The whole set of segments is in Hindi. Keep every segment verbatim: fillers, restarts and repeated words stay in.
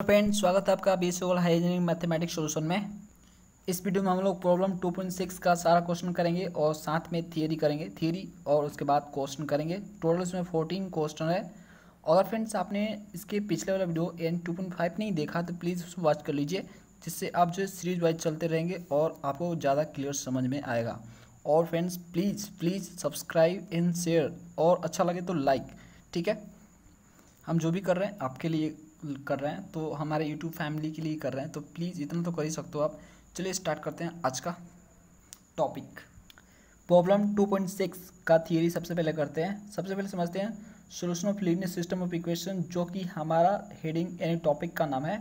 फ्रेंड्स, स्वागत है आपका B S C high engineering mathematics solution में। इस वीडियो में हम लोग प्रॉब्लम टू पॉइंट सिक्स का सारा क्वेश्चन करेंगे और साथ में थियरी करेंगे थियरी और उसके बाद क्वेश्चन करेंगे। टोटल इसमें फोर्टीन क्वेश्चन है। और फ्रेंड्स, आपने इसके पिछले वाला video N two point five नहीं देखा तो प्लीज़ उसको वॉच कर लीजिए, जिससे आप जो सीरीज वाइज चलते रहेंगे और आपको ज़्यादा क्लियर समझ में आएगा। और friends, please please subscribe and share, और अच्छा लगे तो लाइक। ठीक है, हम जो भी कर रहे हैं आपके लिए कर रहे हैं, तो हमारे यूट्यूब फैमिली के लिए कर रहे हैं, तो प्लीज़ इतना तो कर ही सकते हो आप। चलिए स्टार्ट करते हैं आज का topic. Problem two point six का थियरी सबसे पहले करते हैं। सबसे पहले समझते हैं solution of linear system of equation, जो कि हमारा हेडिंग यानी टॉपिक का नाम है।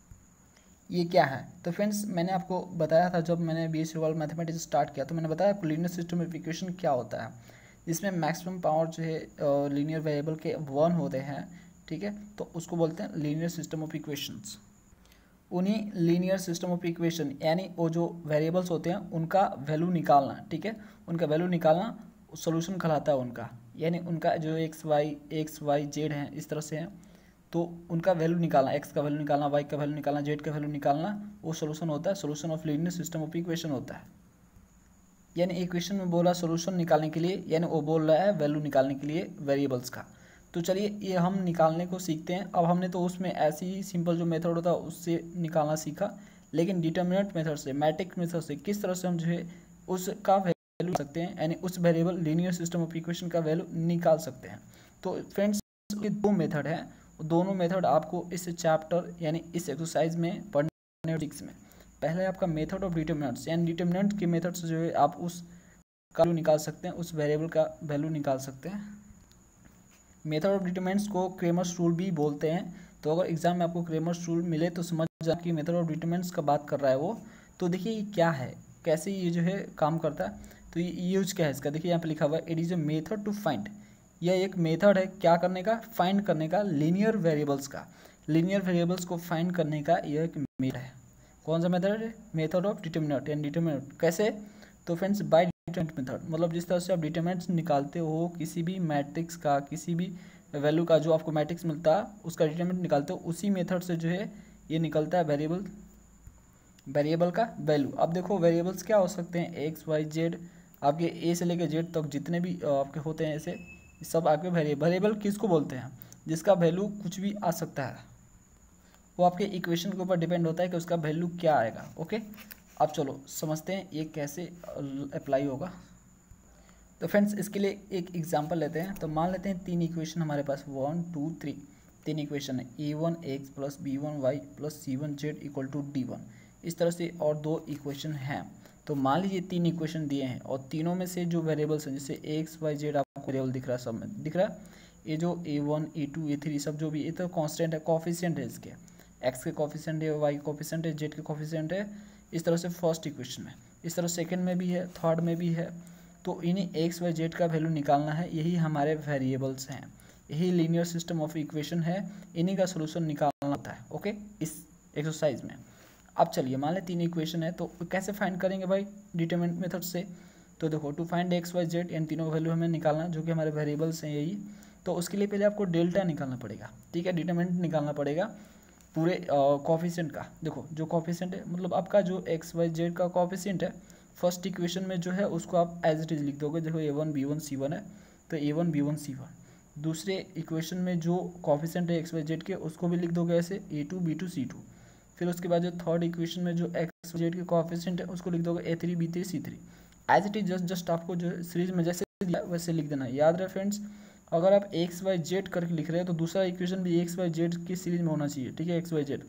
ये क्या है? तो फ्रेंड्स, मैंने आपको बताया था जब मैंने B S C world mathematics start किया, तो मैंने बताया लीनियर सिस्टम ऑफ इक्वेशन क्या होता है। इसमें मैक्सिमम पावर जो है लीनियर वेरिएबल के वन होते हैं। ठीक है, तो उसको बोलते हैं लीनियर सिस्टम ऑफ इक्वेशंस। उन्हीं लीनियर सिस्टम ऑफ इक्वेशन यानी वो जो वेरिएबल्स होते हैं उनका वैल्यू निकालना। ठीक है, उनका वैल्यू निकालना सॉल्यूशन कहलाता है उनका, यानी उनका जो X Y X Y Z है इस तरह से है, तो उनका वैल्यू निकालना, एक्स का वैल्यू निकालना, वाई का वैल्यू निकालना, जेड का वैल्यू निकालना, वो सॉल्यूशन होता है, solution of linear system of equation होता है। यानी इक्वेशन में बोला सॉल्यूशन निकालने के लिए, यानी वो बोल रहा है वैल्यू निकालने के लिए वेरिएबल्स का। तो चलिए ये हम निकालने को सीखते हैं। अब हमने तो उसमें ऐसे ही सिंपल जो मेथड होता है उससे निकालना सीखा, लेकिन डिटर्मिनेंट मेथड से, मैट्रिक्स मेथड से किस तरह से हम जो है उसका वैल्यू सकते हैं, यानी उस variable linear system of equation का वैल्यू निकाल सकते हैं। तो फ्रेंड्स, ये दो मेथड है, दोनों मेथड आपको इस चैप्टर यानी इस एक्सरसाइज में पढ़ने में। पहले आपका मेथड ऑफ डिटर्मिनेंट्स, यानी डिटर्मिनेंट के मेथड से जो है आप उस का वैल्यू निकाल सकते हैं, उस वेरिएबल का वैल्यू निकाल सकते हैं। मेथड ऑफ डिटर्मिनेंट्स को क्रेमर्स रूल भी बोलते हैं। तो अगर एग्जाम में आपको क्रेमर्स रूल मिले तो समझ जाए कि मेथड ऑफ डिटर्मिनेंट्स का बात कर रहा है वो। तो देखिए ये क्या है, कैसे ये जो है काम करता है। तो ये यूज क्या है इसका, देखिए यहाँ पे लिखा हुआ है it is a method to find. यह एक मेथड है क्या करने का, फाइंड करने का, लीनियर वेरिएबल्स का। लीनियर वेरिएबल्स को फाइंड करने का यह एक मेथड है। कौन सा मेथड है? Method of determinant. And determinant कैसे? तो फ्रेंड्स, बाय डिटर्मिनेंट मेथड, मतलब जिस तरह से आप डिटर्मिनेंट्स निकालते हो किसी भी मैट्रिक्स का, किसी भी वैल्यू का, जो आपको मैट्रिक्स मिलता है उसका डिटर्मिनेंट निकालते हो, उसी मेथड से जो है ये निकलता है वेरिएबल वेरिएबल का वैल्यू। अब देखो वेरिएबल्स क्या हो सकते हैं, एक्स वाई जेड, आपके ए से लेकर जेड तक जितने भी आपके होते हैं ऐसे सब आपके वेरिएबल। वेरिएबल किसको बोलते हैं? जिसका वैल्यू कुछ भी आ सकता है। वो आपके इक्वेशन के ऊपर डिपेंड होता है कि उसका वैल्यू क्या आएगा। ओके, अब चलो समझते हैं ये कैसे अप्लाई होगा। तो फ्रेंड्स, इसके लिए एक एग्जांपल लेते हैं। तो मान लेते हैं तीन इक्वेशन हमारे पास, वन टू थ्री, तीन इक्वेशन है, A one X plus B one Y plus C one Z equal to D one, इस तरह से और दो इक्वेशन हैं। तो मान लीजिए तीन इक्वेशन दिए हैं और तीनों में से जो वेरिएबल्स हैं, जैसे एक्स वाई जेड आपको वेरिएबल दिख रहा है, सब में दिख रहा है। ये जो A one A two A three सब जो भी, ये तो कॉन्स्टेंट है, कॉफिशिएंट है इसके, एक्स के कॉफिशिएंट है, वाई के कॉफिशिएंट है, जेड के कॉफिशिएंट है। इस तरह से फर्स्ट इक्वेशन में, इस तरह सेकंड में भी है, थर्ड में भी है। तो इन्हीं एक्स वाई जेड का वैल्यू निकालना है, यही हमारे वेरिएबल्स हैं, यही लीनियर सिस्टम ऑफ इक्वेशन है, इन्हीं का सोल्यूशन निकालना होता है। ओके, इस एक्सरसाइज में। अब चलिए मान लें तीन इक्वेशन है, तो कैसे फाइंड करेंगे भाई? डिटरमिनेंट मेथड से। तो देखो, to find X Y Z, इन तीनों वैल्यू हमें निकालना जो कि हमारे वेरिएबल्स हैं यही। तो उसके लिए पहले आपको डेल्टा निकालना पड़ेगा। ठीक है, डिटरमिनेंट निकालना पड़ेगा पूरे कॉफिशिएंट का। देखो जो कॉफिशिएंट है, मतलब आपका जो एक्स वाई जेड का कॉफिशिएंट है, फर्स्ट इक्वेशन में जो है उसको आप एज इट इज लिख दोगे। देखो A one B one C one है, तो A one B one C one. दूसरे इक्वेशन में जो कॉफिशिएंट है एक्स वाई जेड के, उसको भी लिख दोगे ऐसे, A two B two C two. फिर उसके बाद जो थर्ड इक्वेशन में जो एक्स वाई जेड के कॉफिशिएंट है, उसको लिख दोगे A three B three C three. As it is just just आपको जो सीरीज में जैसे दिया वैसे लिख देना। याद रहे फ्रेंड्स, अगर आप एक्स वाई जेड करके लिख रहे हैं तो दूसरा इक्वेशन भी एक्स वाई जेड की सीरीज में होना चाहिए। ठीक है, एक्स वाई जेड।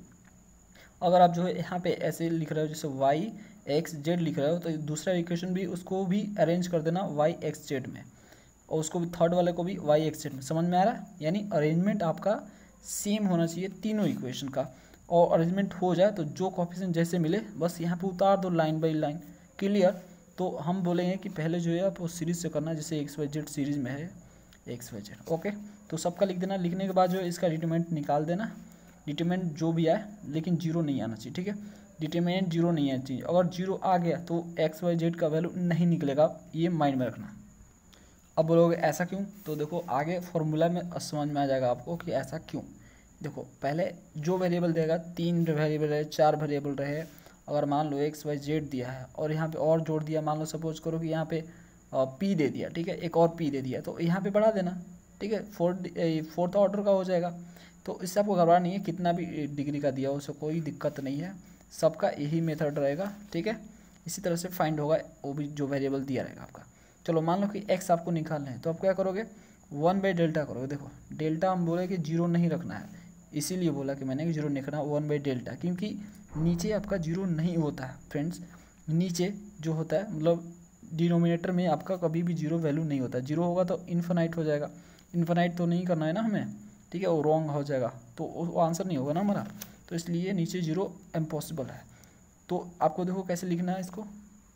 अगर आप जो है यहाँ पे ऐसे लिख रहे हो जैसे वाई एक्स जेड लिख रहे हो, तो दूसरा इक्वेशन भी उसको भी अरेंज कर देना वाई एक्स जेड में, और उसको भी थर्ड वाले को भी वाई एक्स जेड में। समझ में आ रहा है? यानी अरेंजमेंट आपका सेम होना चाहिए तीनों इक्वेशन का। और अरेंजमेंट हो जाए तो जो कॉफिशिएंट जैसे मिले बस यहाँ पे उतार दो लाइन बाई लाइन। क्लियर? तो हम बोलेंगे कि पहले जो है आप उस सीरीज से करना, जैसे एक्स वाई जेड सीरीज में है एक्स वाई जेड। ओके, तो सबका लिख देना। लिखने के बाद जो है इसका डिटरमिनेंट निकाल देना। डिटरमिनेंट जो भी आए, लेकिन जीरो नहीं आना चाहिए। ठीक है, डिटरमिनेंट जीरो नहीं आना चाहिए। अगर जीरो आ गया तो एक्स वाई जेड का वैल्यू नहीं निकलेगा, ये माइंड में रखना। अब बोलोगे ऐसा क्यों? तो देखो आगे फॉर्मूला में समझ में आ जाएगा आपको कि ऐसा क्यों। देखो पहले जो वेरिएबल देगा, तीन वेरिएबल रहे, चार वेरिएबल रहे, अगर मान लो एक्स वाई जेड दिया है और यहाँ पे और जोड़ दिया, मान लो सपोज करो कि यहाँ पे पी दे दिया, ठीक है, एक और पी दे दिया, तो यहाँ पे बढ़ा देना, ठीक है, फोर्थ फोर्थ ऑर्डर का हो जाएगा। तो इससे आपको घबराना नहीं है, कितना भी डिग्री का दिया हो उससे कोई दिक्कत नहीं है, सबका यही मेथड रहेगा, ठीक है। इसी तरह से फाइंड होगा वो भी जो वेरिएबल दिया रहेगा आपका। चलो मान लो कि एक्स आपको निकालना है, तो आप क्या करोगे, वन बाई डेल्टा करोगे। देखो डेल्टा हम बोले कि जीरो नहीं रखना है, इसीलिए बोला कि मैंने कि जीरो नहीं रखना, वन बाई डेल्टा, क्योंकि नीचे आपका जीरो नहीं होता है फ्रेंड्स। नीचे जो होता है मतलब डिनोमिनेटर में आपका कभी भी जीरो वैल्यू नहीं होता, जीरो होगा तो इन्फिनाइट हो जाएगा, इन्फिनाइट तो नहीं करना है ना हमें, ठीक है, वो रॉन्ग हो जाएगा, तो वो आंसर नहीं होगा ना हमारा, तो इसलिए नीचे जीरो इम्पॉसिबल है। तो आपको देखो कैसे लिखना है इसको,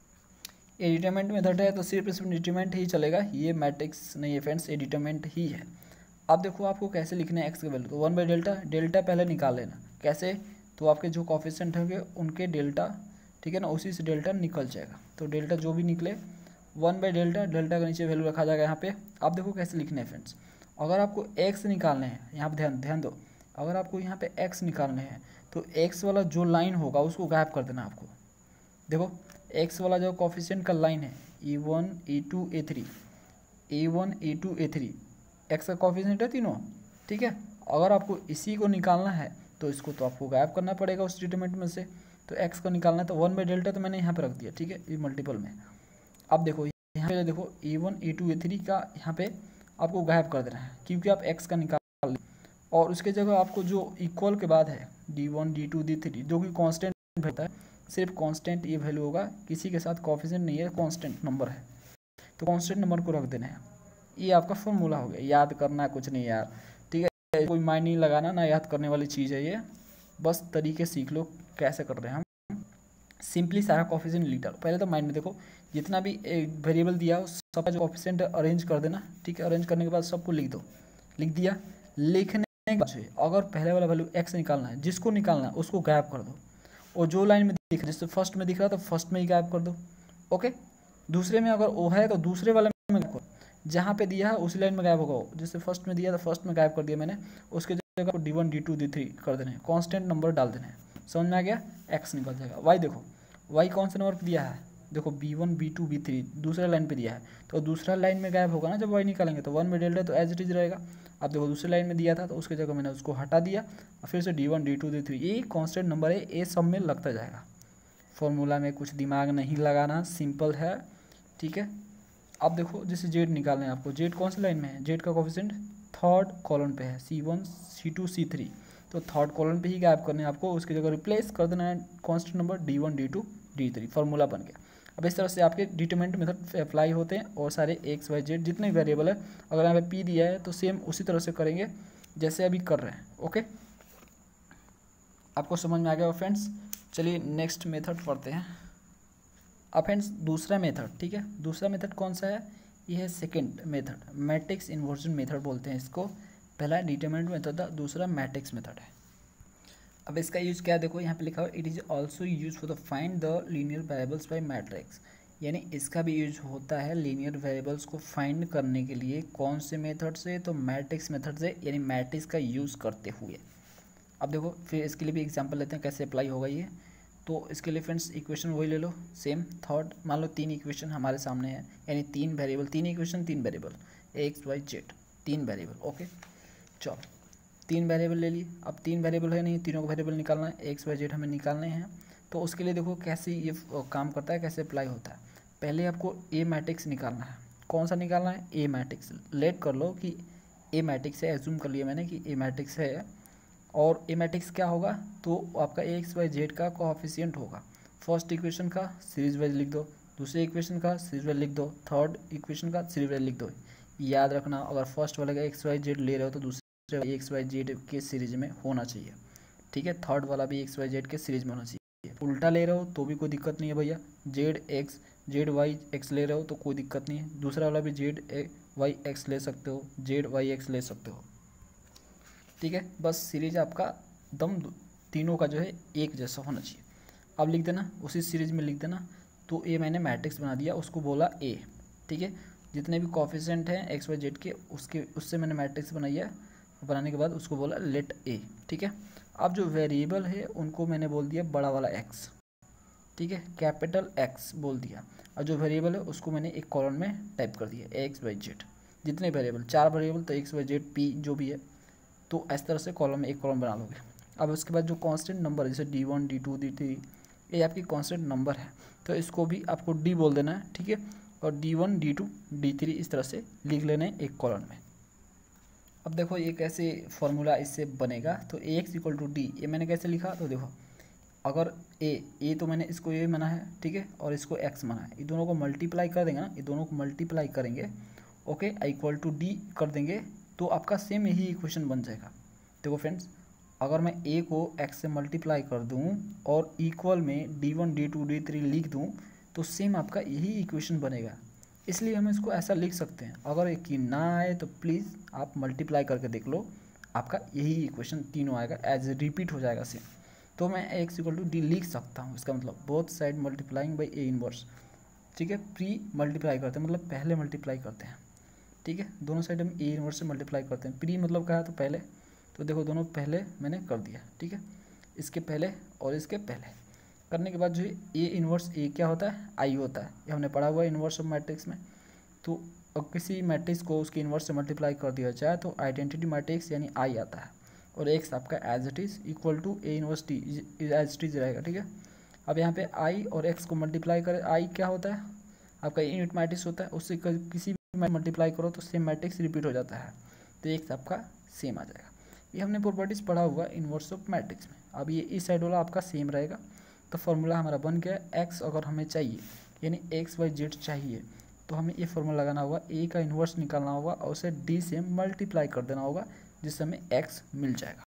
ये डिटरमिनेंट मेथड है तो सिर्फ इसमें डिटरमिनेंट ही चलेगा, ये मैट्रिक्स नहीं है फ्रेंड्स, ये डिटरमिनेंट ही है। अब देखो आपको कैसे लिखना है एक्स के वैल्यू, तो वन बाई डेल्टा, डेल्टा पहले निकाल लेना, कैसे, तो आपके जो कोफिशिएंट होंगे उनके डेल्टा, ठीक है ना, उसी से डेल्टा निकल जाएगा, तो डेल्टा जो भी निकले वन बाई डेल्टा, डेल्टा के नीचे वैल्यू रखा जाएगा यहाँ पे। अब देखो कैसे लिखना है फ्रेंड्स, अगर आपको एक्स निकालने हैं, यहाँ पे ध्यान ध्यान दो, अगर आपको यहाँ पे एक्स निकालने हैं तो एक्स वाला जो लाइन होगा उसको गायब कर देना आपको। देखो एक्स वाला जो कोफिशिएंट का लाइन है, E one E two A three, A one A two A three, X का कोफिशिएंट है तीनों, ठीक है। अगर आपको इसी को निकालना है तो इसको तो आपको गायब करना पड़ेगा उस डिटरमिनेंट में से, तो एक्स को निकालना है तो वन बाई डेल्टा तो मैंने यहाँ पे रख दिया, ठीक है, ये मल्टीपल में। अब देखो यहाँ पे देखो A one A two A three का यहाँ पे आपको गायब कर देना है, क्योंकि आप एक्स का निकाल, और उसके जगह आपको जो इक्वल के बाद है D one D two D three, जो कि कॉन्स्टेंट रहता है, सिर्फ कांस्टेंट ये वैल्यू होगा, किसी के साथ कोफिशिएंट नहीं है, कांस्टेंट नंबर है, तो कांस्टेंट नंबर को रख देना है। ये आपका फॉर्मूला हो गया, याद करना कुछ नहीं यार, ठीक है, कोई माइंड नहीं लगाना ना, याद करने वाली चीज़ है ये, बस तरीके सीख लो कैसे कर रहे हैं हम। सिंपली सारा कोफिशिएंट लिख डालो, पहले तो माइंड में देखो जितना भी वेरिएबल दिया हो सबका जो कोफिशिएंट अरेंज कर देना, ठीक है, अरेंज करने के बाद सबको लिख दो, लिख दिया, लिखने के बाद अगर पहले वाला वैल्यू एक्स निकालना है, जिसको निकालना है उसको गायब कर दो, और जो लाइन में दिख रहा है, जैसे फर्स्ट में दिख रहा है तो फर्स्ट में ही गायब कर दो, ओके। दूसरे में अगर ओ है तो दूसरे वाले में गायब करो, जहाँ पे दिया है उसी लाइन में गायब होगा वो, जैसे फर्स्ट में दिया तो फर्स्ट में गायब कर दिया मैंने, उसके जगह D one D two D three कर देने, कांस्टेंट नंबर डाल देने, समझ में आ गया, एक्स निकल जाएगा। वाई देखो, वाई कौन से नंबर पर दिया है, देखो B one B two B three दूसरे लाइन पे दिया है, तो दूसरा लाइन में गायब होगा ना जब वाई निकालेंगे, तो वन में डेल्टा तो एज इट इज रहेगा। अब देखो दूसरे लाइन में दिया था तो उसकी जगह मैंने उसको हटा दिया, और फिर से D one D two D three, ये कांस्टेंट नंबर है, ये सब में लगता जाएगा, फॉर्मूला में कुछ दिमाग नहीं लगाना, सिंपल है, ठीक है। अब देखो जैसे जेड निकालना है आपको, जेड कौन सी लाइन में है, जेड का कोफिशिएंट थर्ड कॉलम पे है, सी वन सी टू सी थ्री, तो थर्ड कॉलम पे ही गायब करने हैं आपको, उसकी जगह रिप्लेस कर देना है constant number D one D two D three, formula बन गया। अब इस तरह से आपके डिटरमिनेंट मेथड अप्लाई होते हैं, और सारे एक्स वाई जेड जितने वेरिएबल है, अगर यहाँ पे पी दिया है तो सेम उसी तरह से करेंगे जैसे अभी कर रहे हैं, ओके। आपको समझ में आ गया फ्रेंड्स, चलिए नेक्स्ट मेथड पढ़ते हैं। अब फ्रेंड्स दूसरा मेथड, ठीक है, दूसरा मेथड कौन सा है, ये है second method, matrix inversion method बोलते हैं इसको। पहला डिटरमिनेंट मेथड था, दूसरा मैट्रिक्स मेथड है। अब इसका यूज क्या है, देखो यहाँ पे लिखा हुआ it is also use for the find the linear variables by matrix, यानी इसका भी यूज होता है लीनियर वेरिएबल्स को फाइंड करने के लिए, कौन से मेथड से, तो मैट्रिक्स मेथड से, यानी मैट्रिक्स का यूज़ करते हुए। अब देखो फिर इसके लिए भी एग्जांपल लेते हैं कैसे अप्लाई होगा ये। तो इसके लिए फ्रेंड्स इक्वेशन वही ले लो सेम, थर्ड मान लो तीन इक्वेशन हमारे सामने है, यानी तीन वेरिएबल, तीन इक्वेशन तीन वेरिएबल, एक्स वाई जेड, तीन वेरिएबल, ओके। चलो तीन वेरिएबल ले लिए, अब तीन वेरिएबल है नहीं, तीनों को वेरिएबल निकालना है, एक्स वाई जेड हमें निकालने हैं। तो उसके लिए देखो कैसे ये काम करता है, कैसे अप्लाई होता है। पहले आपको ए मैट्रिक्स निकालना है, कौन सा निकालना है, ए मैट्रिक्स, लेट कर लो कि ए मैट्रिक्स है, एज्यूम कर लिया मैंने कि ए मैट्रिक्स है, और ए मैट्रिक्स क्या होगा, तो आपका एक्स वाई जेड का कोएफिशिएंट होगा। फर्स्ट इक्वेशन का सीरीज वाइज लिख दो, दूसरे इक्वेशन का सीरीज वाइज लिख दो, थर्ड इक्वेशन का सीरीज वाइज लिख दो। याद रखना अगर फर्स्ट वाले का एक्स वाई जेड ले रहे हो तो दूसरे एक्स वाई जेड के सीरीज में होना चाहिए, ठीक है, थर्ड वाला भी एक्स वाई जेड के सीरीज में होना चाहिए। उल्टा ले रहे हो तो भी कोई दिक्कत नहीं है भैया, z x z y x ले रहे हो तो कोई दिक्कत नहीं है, दूसरा वाला भी जेड वाई एक्स ले सकते हो, जेड वाई एक्स ले सकते हो, ठीक है। बस सीरीज आपका दम तीनों का जो है एक जैसा होना चाहिए। अब लिख देना उसी सीरीज में लिख देना, तो ये मैंने मैट्रिक्स बना दिया, उसको बोला ए, ठीक है। जितने भी कोएफिशिएंट हैं एक्स वाई जेड के उसके उससे मैंने मैट्रिक्स बनाई है, बनाने के बाद उसको बोला लेट ए, ठीक है। अब जो वेरिएबल है उनको मैंने बोल दिया बड़ा वाला एक्स, ठीक है, कैपिटल एक्स बोल दिया। और जो वेरिएबल है उसको मैंने एक कॉलम में टाइप कर दिया एक्स वाई जेड, जितने वेरिएबल, चार वेरिएबल तो एक्स वाई जेड पी जो भी है, तो इस तरह से कॉलम में एक कॉलम बना लोगे। अब उसके बाद जो कांस्टेंट नंबर जैसे d one D two D three ये आपकी कांस्टेंट नंबर है, तो इसको भी आपको डी बोल देना है, ठीक है। और D one D two D three इस तरह से लिख लेना है एक कॉलम में। अब देखो ये कैसे फॉर्मूला इससे बनेगा, तो A x equal to d, ये मैंने कैसे लिखा, तो देखो अगर ए ए तो मैंने इसको ए माना है, ठीक है, और इसको एक्स माना है, ये दोनों को मल्टीप्लाई कर देंगे ना, ये दोनों को मल्टीप्लाई करेंगे, ओके, इक्वल टू डी कर देंगे, तो आपका सेम यही इक्वेशन बन जाएगा। देखो फ्रेंड्स, अगर मैं ए को एक्स से मल्टीप्लाई कर दूं और इक्वल में d one D two D three लिख दूं, तो सेम आपका यही इक्वेशन बनेगा। इसलिए हम इसको ऐसा लिख सकते हैं। अगर एक ही ना आए तो प्लीज़ आप मल्टीप्लाई करके देख लो, आपका यही इक्वेशन तीनों आएगा, एज रिपीट हो जाएगा सेम। तो मैं एक्स इक्वल टू डी लिख सकता हूँ, इसका मतलब both side multiplying by A inverse, ठीक है। प्री मल्टीप्लाई करते हैं मतलब पहले मल्टीप्लाई करते हैं, ठीक है, दोनों साइड हम ए इनवर्स से मल्टीप्लाई करते हैं। प्री मतलब क्या है, तो पहले, तो देखो दोनों पहले मैंने कर दिया, ठीक है, इसके पहले और इसके पहले करने के बाद जो ए इनवर्स ए क्या होता है, आई होता है, ये हमने पढ़ा हुआ है इनवर्स ऑफ मैट्रिक्स में। तो अब किसी मैट्रिक्स को उसके इनवर्स से मल्टीप्लाई कर दिया जाए तो आइडेंटिटी मैट्रिक्स यानी आई आता है, और एक्स आपका as it is equal to A inverse t as it is रहेगा, ठीक है। अब यहाँ पे आई और एक्स को मल्टीप्लाई करें, आई क्या होता है आपका यूनिट मैट्रिक्स होता है, उससे किसी भी मल्टीप्लाई करो तो सेम मैट्रिक्स रिपीट हो जाता है, तो एक्स आपका सेम आ जाएगा। ये हमने प्रॉपर्टीज़ पढ़ा हुआ इनवर्स ऑफ मैट्रिक्स में। अब ये इस साइड वाला आपका सेम रहेगा, तो फॉर्मूला हमारा बन गया। एक्स अगर हमें चाहिए यानी एक्स वाई जेड चाहिए, तो हमें ये फॉर्मूला लगाना होगा, ए का इन्वर्स निकालना होगा और उसे डी से मल्टीप्लाई कर देना होगा, जिससे हमें एक्स मिल जाएगा।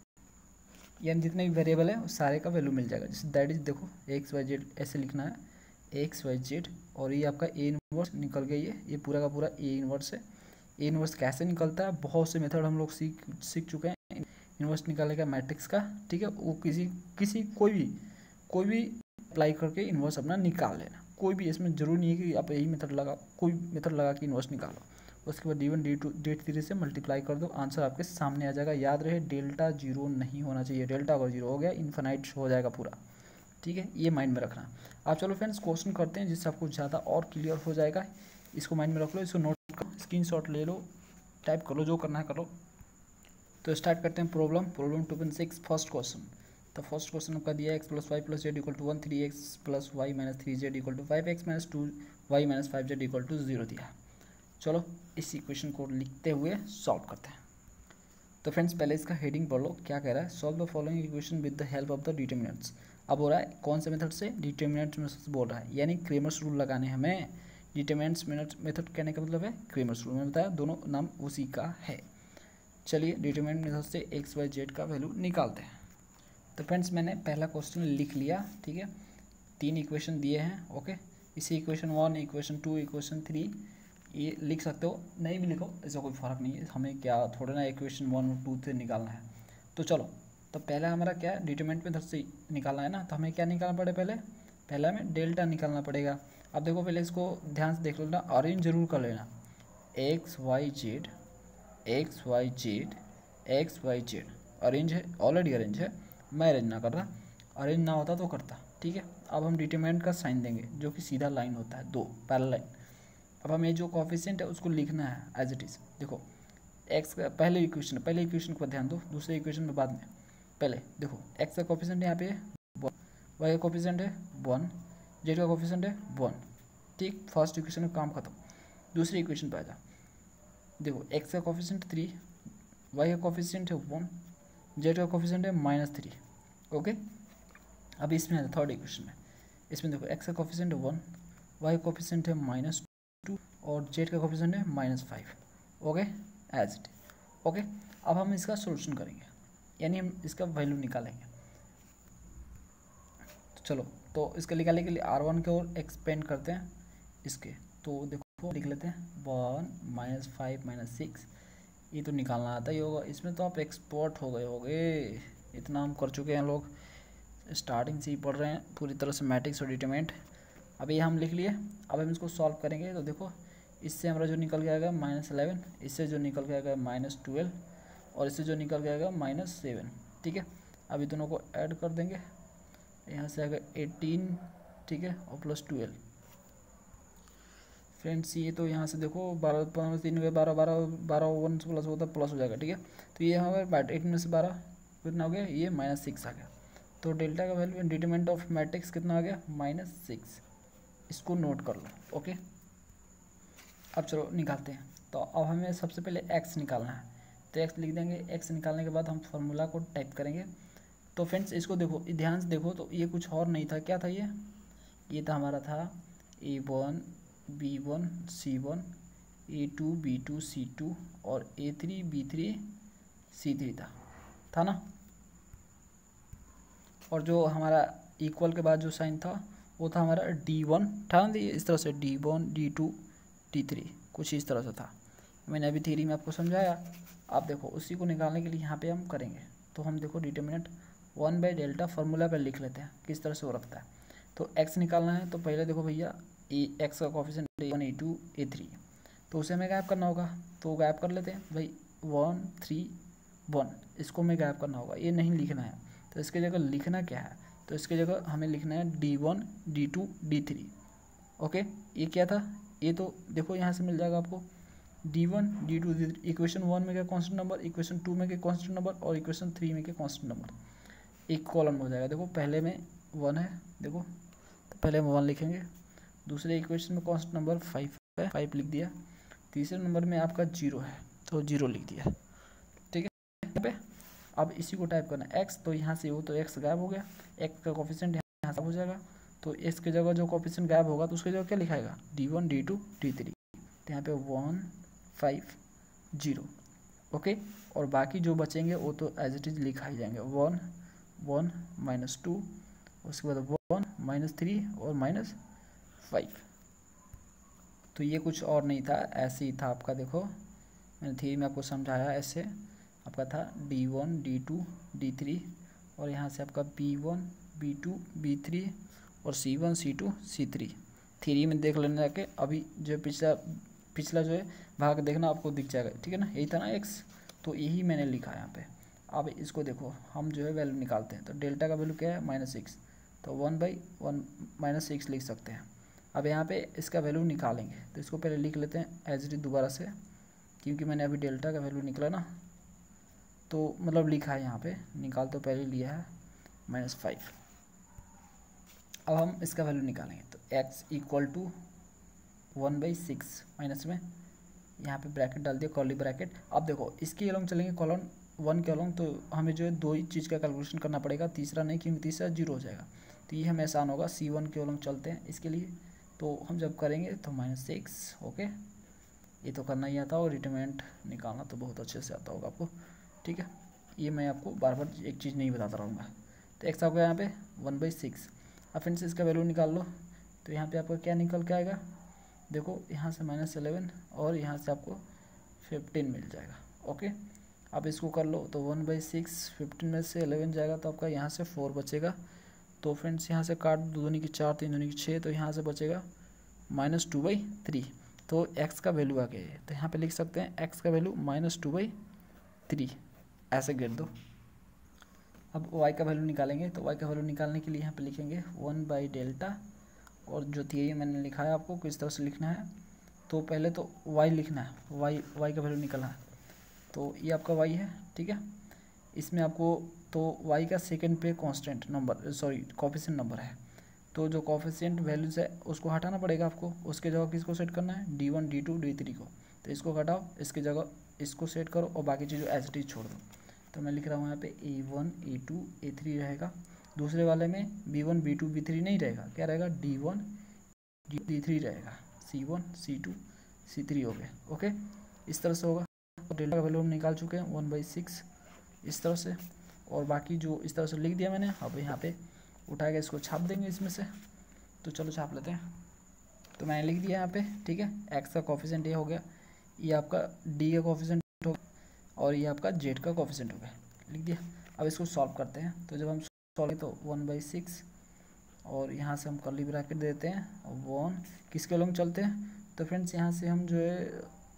यानी जितने भी वेरिएबल है उस सारे का वैल्यू मिल जाएगा। जैसे दैट इज देखो एक्स वाई जेड ऐसे लिखना है, एक्स वाई जेड, और ये आपका ए इन्वर्स निकल गई है, ये पूरा का पूरा ए इन्वर्स है। ए इन्वर्स कैसे निकलता है, बहुत से मेथड हम लोग सीख सीख चुके हैं इन्वर्स निकालने का मैट्रिक्स का, ठीक है। वो किसी किसी कोई भी कोई भी अप्लाई करके इन्वर्स अपना निकाल लेना, कोई भी, इसमें जरूरी नहीं है कि आप यही मेथड लगा, कोई मेथड लगा के इन्वर्स निकालो। उसके बाद D one D two D three से मल्टीप्लाई कर दो, आंसर आपके सामने आ जाएगा। याद रहे डेल्टा जीरो नहीं होना चाहिए, डेल्टा अगर जीरो हो गया इन्फिनाइट हो जाएगा पूरा, ठीक है, ये माइंड में रखना। आप चलो फ्रेंड्स क्वेश्चन करते हैं जिससे आपको ज़्यादा और क्लियर हो जाएगा। इसको माइंड में रख लो, इसको नोट करो, स्क्रीन शॉट ले लो, टाइप कर लो, जो करना है करो। तो स्टार्ट करते हैं problem problem two point six first question. तो फर्स्ट क्वेश्चन आपका दिया x plus y plus z equal to one, three x plus y minus three z equal to five x minus two y minus five z equal to zero दिया। चलो इस इक्वेशन को लिखते हुए सॉल्व करते हैं। तो फ्रेंड्स पहले इसका हेडिंग पढ़ लो, क्या कह रहा है, solve the following equation with the help of the determinants. अब हो रहा है कौन से मेथड से, डिटर्मिनेंट्स मेथड से बोल रहा है, यानी क्रेमर्स रूल लगाने हमें। डिटर्मिनेंट्स मेथड कहने का मतलब है क्रेमर्स रूल, मैंने बताया दोनों नाम उसी का है। चलिए डिटर्मिनेंट मेथड से एक्स वाई जेड का वैल्यू निकालते हैं। तो फ्रेंड्स मैंने पहला क्वेश्चन लिख लिया, ठीक है, तीन इक्वेशन दिए हैं, ओके। इसी equation one, equation two, equation three ये लिख सकते हो, नहीं भी लिखो ऐसा कोई फ़र्क नहीं है, हमें क्या थोड़ा ना इक्वेशन वन और टू से निकालना है। तो चलो, तो पहला हमारा क्या डिटरमिनेंट मेथड से निकालना है ना, तो हमें क्या निकालना पड़े, पहले पहला हमें डेल्टा निकालना पड़ेगा। अब देखो पहले इसको ध्यान से देख लो ना, अरेंज जरूर कर लेना, x Y z x Y z x Y z arrange है, ऑलरेडी अरेंज है, मैं अरेंज ना कर रहा, अरेंज ना होता तो करता, ठीक है। अब हम डिटरमिनेंट का साइन देंगे जो कि सीधा लाइन होता है, दो पैरेलल लाइन। अब हमें जो कोफिशिएंट है उसको लिखना है एज इट इज़। देखो एक्स का पहले इक्वेशन, पहले इक्वेशन पर ध्यान दो, दूसरे इक्वेशन में बाद में। पहले देखो एक्स का कोफिशिएंट यहाँ पे वन, वाई का कोफिशिएंट है वन, जेड का कोफिशिएंट है वन, ठीक। फर्स्ट इक्वेशन में काम खत्म। दूसरी इक्वेशन पर आ जा, देखो एक्स का कोफिशिएंट थ्री, वाई का कोफिशिएंट है वन, जेड का कोफिशिएंट है माइनस थ्री, ओके। अब इसमें है थर्ड इक्वेशन में, इसमें देखो एक्स का कोफिशिएंट है वन, वाई का कोफिशिएंट है माइनस टू और जेड का कोफिशिएंट है minus five, okay as it, okay. अब हम इसका सोल्यूशन करेंगे, यानी हम इसका वैल्यू निकालेंगे। तो चलो, तो इसका निकालने के लिए आर वन के ओर एक्सपेंड करते हैं इसके। तो देखो लिख लेते हैं one minus five minus six, ये तो निकालना आता ही होगा, इसमें तो आप एक्सपर्ट हो गए होगे, इतना हम कर चुके हैं लोग, स्टार्टिंग से ही पढ़ रहे हैं पूरी तरह से मैट्रिक्स और डिटरमिनेंट। अब ये हम लिख लिए, अब हम इसको सॉल्व करेंगे। तो देखो इससे हमारा जो निकल के आएगा माइनस अलेवन, इससे जो निकल के आएगा माइनस ट्वेल्व, और इससे जो निकल के आएगा माइनस सेवन। ठीक है, अभी दोनों को ऐड कर देंगे, यहाँ से आएगा एटीन, ठीक है, और प्लस ट्वेल्व। फ्रेंड्स ये तो यहाँ से देखो बारह पंद्रह तीन में बारह, बारह बारह वन से प्लस होता है प्लस हो जाएगा। ठीक है, तो ये हमारे एटीन में से बारह कितना हो गया, ये माइनस सिक्स आ गया। तो डेल्टा का वैल्यू डिटरमिनेंट ऑफ मैट्रिक्स कितना आ गया, माइनस सिक्स। इसको नोट कर लो। ओके, अब चलो निकालते हैं। तो अब हमें सबसे पहले एक्स निकालना है, तो एक्स लिख देंगे। एक्स निकालने के बाद हम फार्मूला को टाइप करेंगे। तो फ्रेंड्स इसको देखो, ध्यान से देखो, तो ये कुछ और नहीं था, क्या था ये ये था हमारा था a one B one C one, A two B two C two, और a three B three C three था था ना। और जो हमारा इक्वल के बाद जो साइन था वो था हमारा डी वन था ना, इस तरह से D one D two D three, कुछ इस तरह से था। मैंने अभी थ्योरी में आपको समझाया। आप देखो उसी को निकालने के लिए यहाँ पे हम करेंगे। तो हम देखो determinant one by delta formula पर लिख लेते हैं किस तरह से वो रखता है। तो एक्स निकालना है, तो पहले देखो भैया ए एक्स का coefficient a one A two A three, तो उसे हमें गायब करना होगा। तो गायब कर लेते हैं भाई, वन थ्री वन, इसको हमें गायब करना होगा, ये नहीं लिखना है। तो इसके जगह लिखना क्या है, तो इसके जगह हमें लिखना है D one D two D three. Okay, ये क्या था, ये तो देखो यहाँ से मिल जाएगा आपको d one D two D three. Equation one में क्या कॉन्स्टेंट नंबर, इक्वेशन टू में क्या कॉन्स्टेंट नंबर, और इक्वेशन थ्री में क्या कॉन्स्टेंट नंबर। एक कॉलम हो जाएगा। देखो पहले में वन है, देखो तो पहले में वन लिखेंगे। दूसरे इक्वेशन में कॉन्स्टेंट नंबर फाइव है, फाइव लिख दिया। तीसरे नंबर में आपका जीरो है, तो जीरो लिख दिया। ठीक है, यहाँ पे अब इसी को टाइप करना एक्स, तो यहाँ से वो तो एक्स गायब हो गया, एक्स का कोफिशिएंट यहाँ से हो जाएगा। तो एक्स की जगह जो कोफिशिएंट गायब होगा तो उसकी जगह क्या लिखाएगा, d one D two D three. तो यहाँ पे वन फाइव जीरो। ओके, और बाकी जो बचेंगे वो तो एज इट इज लिखा ही जाएंगे, वन वन माइनस टू, उसके बाद वन माइनस थ्री और माइनस फाइव। तो ये कुछ और नहीं था, ऐसे ही था आपका। देखो मैंने थ्री में आपको समझाया, ऐसे आपका था d one D two D three, और यहाँ से आपका b one B two B three, और सी वन सी टू सी थ्री। थ्री में देख लेने जाके, अभी जो पिछला पिछला जो है भाग देखना आपको दिख जाएगा। ठीक है ना, यही था ना एक्स, तो यही मैंने लिखा है यहाँ पे। अब इसको देखो हम जो है वैल्यू निकालते हैं। तो डेल्टा का वैल्यू क्या है, माइनस सिक्स, तो one by one minus six लिख सकते हैं। अब यहाँ पे इसका वैल्यू निकालेंगे, तो इसको पहले लिख लेते हैं एज इट इज दोबारा से, क्योंकि मैंने अभी डेल्टा का वैल्यू निकला ना, तो मतलब लिखा है यहाँ पे, निकाल तो पहले लिया है माइनस फाइव। अब हम इसका वैल्यू निकालेंगे। तो x equal to one by six minus में यहाँ पे ब्रैकेट डाल दिया, कर्ली ब्रैकेट। अब देखो इसके अलॉन्ग चलेंगे, कॉलम वन के अलॉन्ग, तो हमें जो है दो ही चीज़ का कैलकुलेशन करना पड़ेगा, तीसरा नहीं, क्योंकि तीसरा जीरो हो जाएगा। तो ये हमें आसान होगा, सी वन के अलॉन्ग चलते हैं इसके लिए। तो हम जब करेंगे तो माइनस सिक्स। ओके, ये तो करना ही आता है, और डिटरमिनेंट निकालना तो बहुत अच्छे से आता होगा आपको। ठीक है, ये मैं आपको बार बार एक चीज़ नहीं बताता रहूँगा। तो एक्स आपका यहाँ पे वन बाई सिक्स। अब फिर से इसका वैल्यू निकाल लो, तो यहाँ पे आपका क्या निकल के आएगा, देखो यहाँ से माइनस एलेवन, और यहाँ से आपको फिफ्टीन मिल जाएगा। ओके, अब इसको कर लो, तो वन बाई सिक्स, फिफ्टीन में से एलेवन जाएगा, तो आपका यहाँ से फोर बचेगा। तो फ्रेंड्स यहाँ से काट दो, दूनी की चार, तीन दूनी की छः, तो यहाँ से बचेगा माइनस टू बाई थ्री। तो एक्स का वैल्यू आ गया है, तो यहाँ पे लिख सकते हैं एक्स का value minus two by three, ऐसे गिर दो। अब वाई का वैल्यू निकालेंगे, तो वाई का वैल्यू निकालने के लिए यहाँ पे लिखेंगे वन बाई डेल्टा, और जो थी मैंने लिखा है आपको किस तरह से लिखना है। तो पहले तो वाई लिखना है, वाई वाई का वैल्यू निकालना है। तो ये आपका वाई है, ठीक है। इसमें आपको तो वाई का सेकंड पे constant number, sorry coefficient number है, तो जो कोफिशिएंट वैल्यूज है उसको हटाना पड़ेगा आपको। उसके जगह किसको सेट करना है, D one D two D three को। तो इसको हटाओ, इसकी जगह इसको सेट करो, और बाकी चीज़ों एज इट इज छोड़ दो। तो मैं लिख रहा हूँ यहाँ पे a one A two A three रहेगा। दूसरे वाले में b one B two B three नहीं रहेगा, क्या रहेगा, डी वन डी थ्री रहेगा, सी वन सी टू सी थ्री हो गए। ओके, इस तरह से होगा। और डेल्टा का वैल्यू हम निकाल चुके हैं वन बाई सिक्स इस तरह से, और बाकी जो इस तरह से लिख दिया मैंने। अब यहाँ पे उठाएगा, इसको छाप देंगे इसमें से। तो चलो छाप लेते हैं। तो मैंने लिख दिया यहाँ पे, ठीक है। एक्स का कोफिशिएंट ये हो गया, ये आपका डी का कोफिशिएंट हो गया, और ये आपका जेड का कोफिशिएंट हो गया, लिख दिया। अब इसको सॉल्व करते हैं। तो जब हम सॉल्व तो वन बाई सिक्स, और यहाँ से हम कर्ली ब्रैकेट देते हैं, और वन किसके अलॉन्ग चलते हैं। तो फ्रेंड्स यहाँ से हम जो है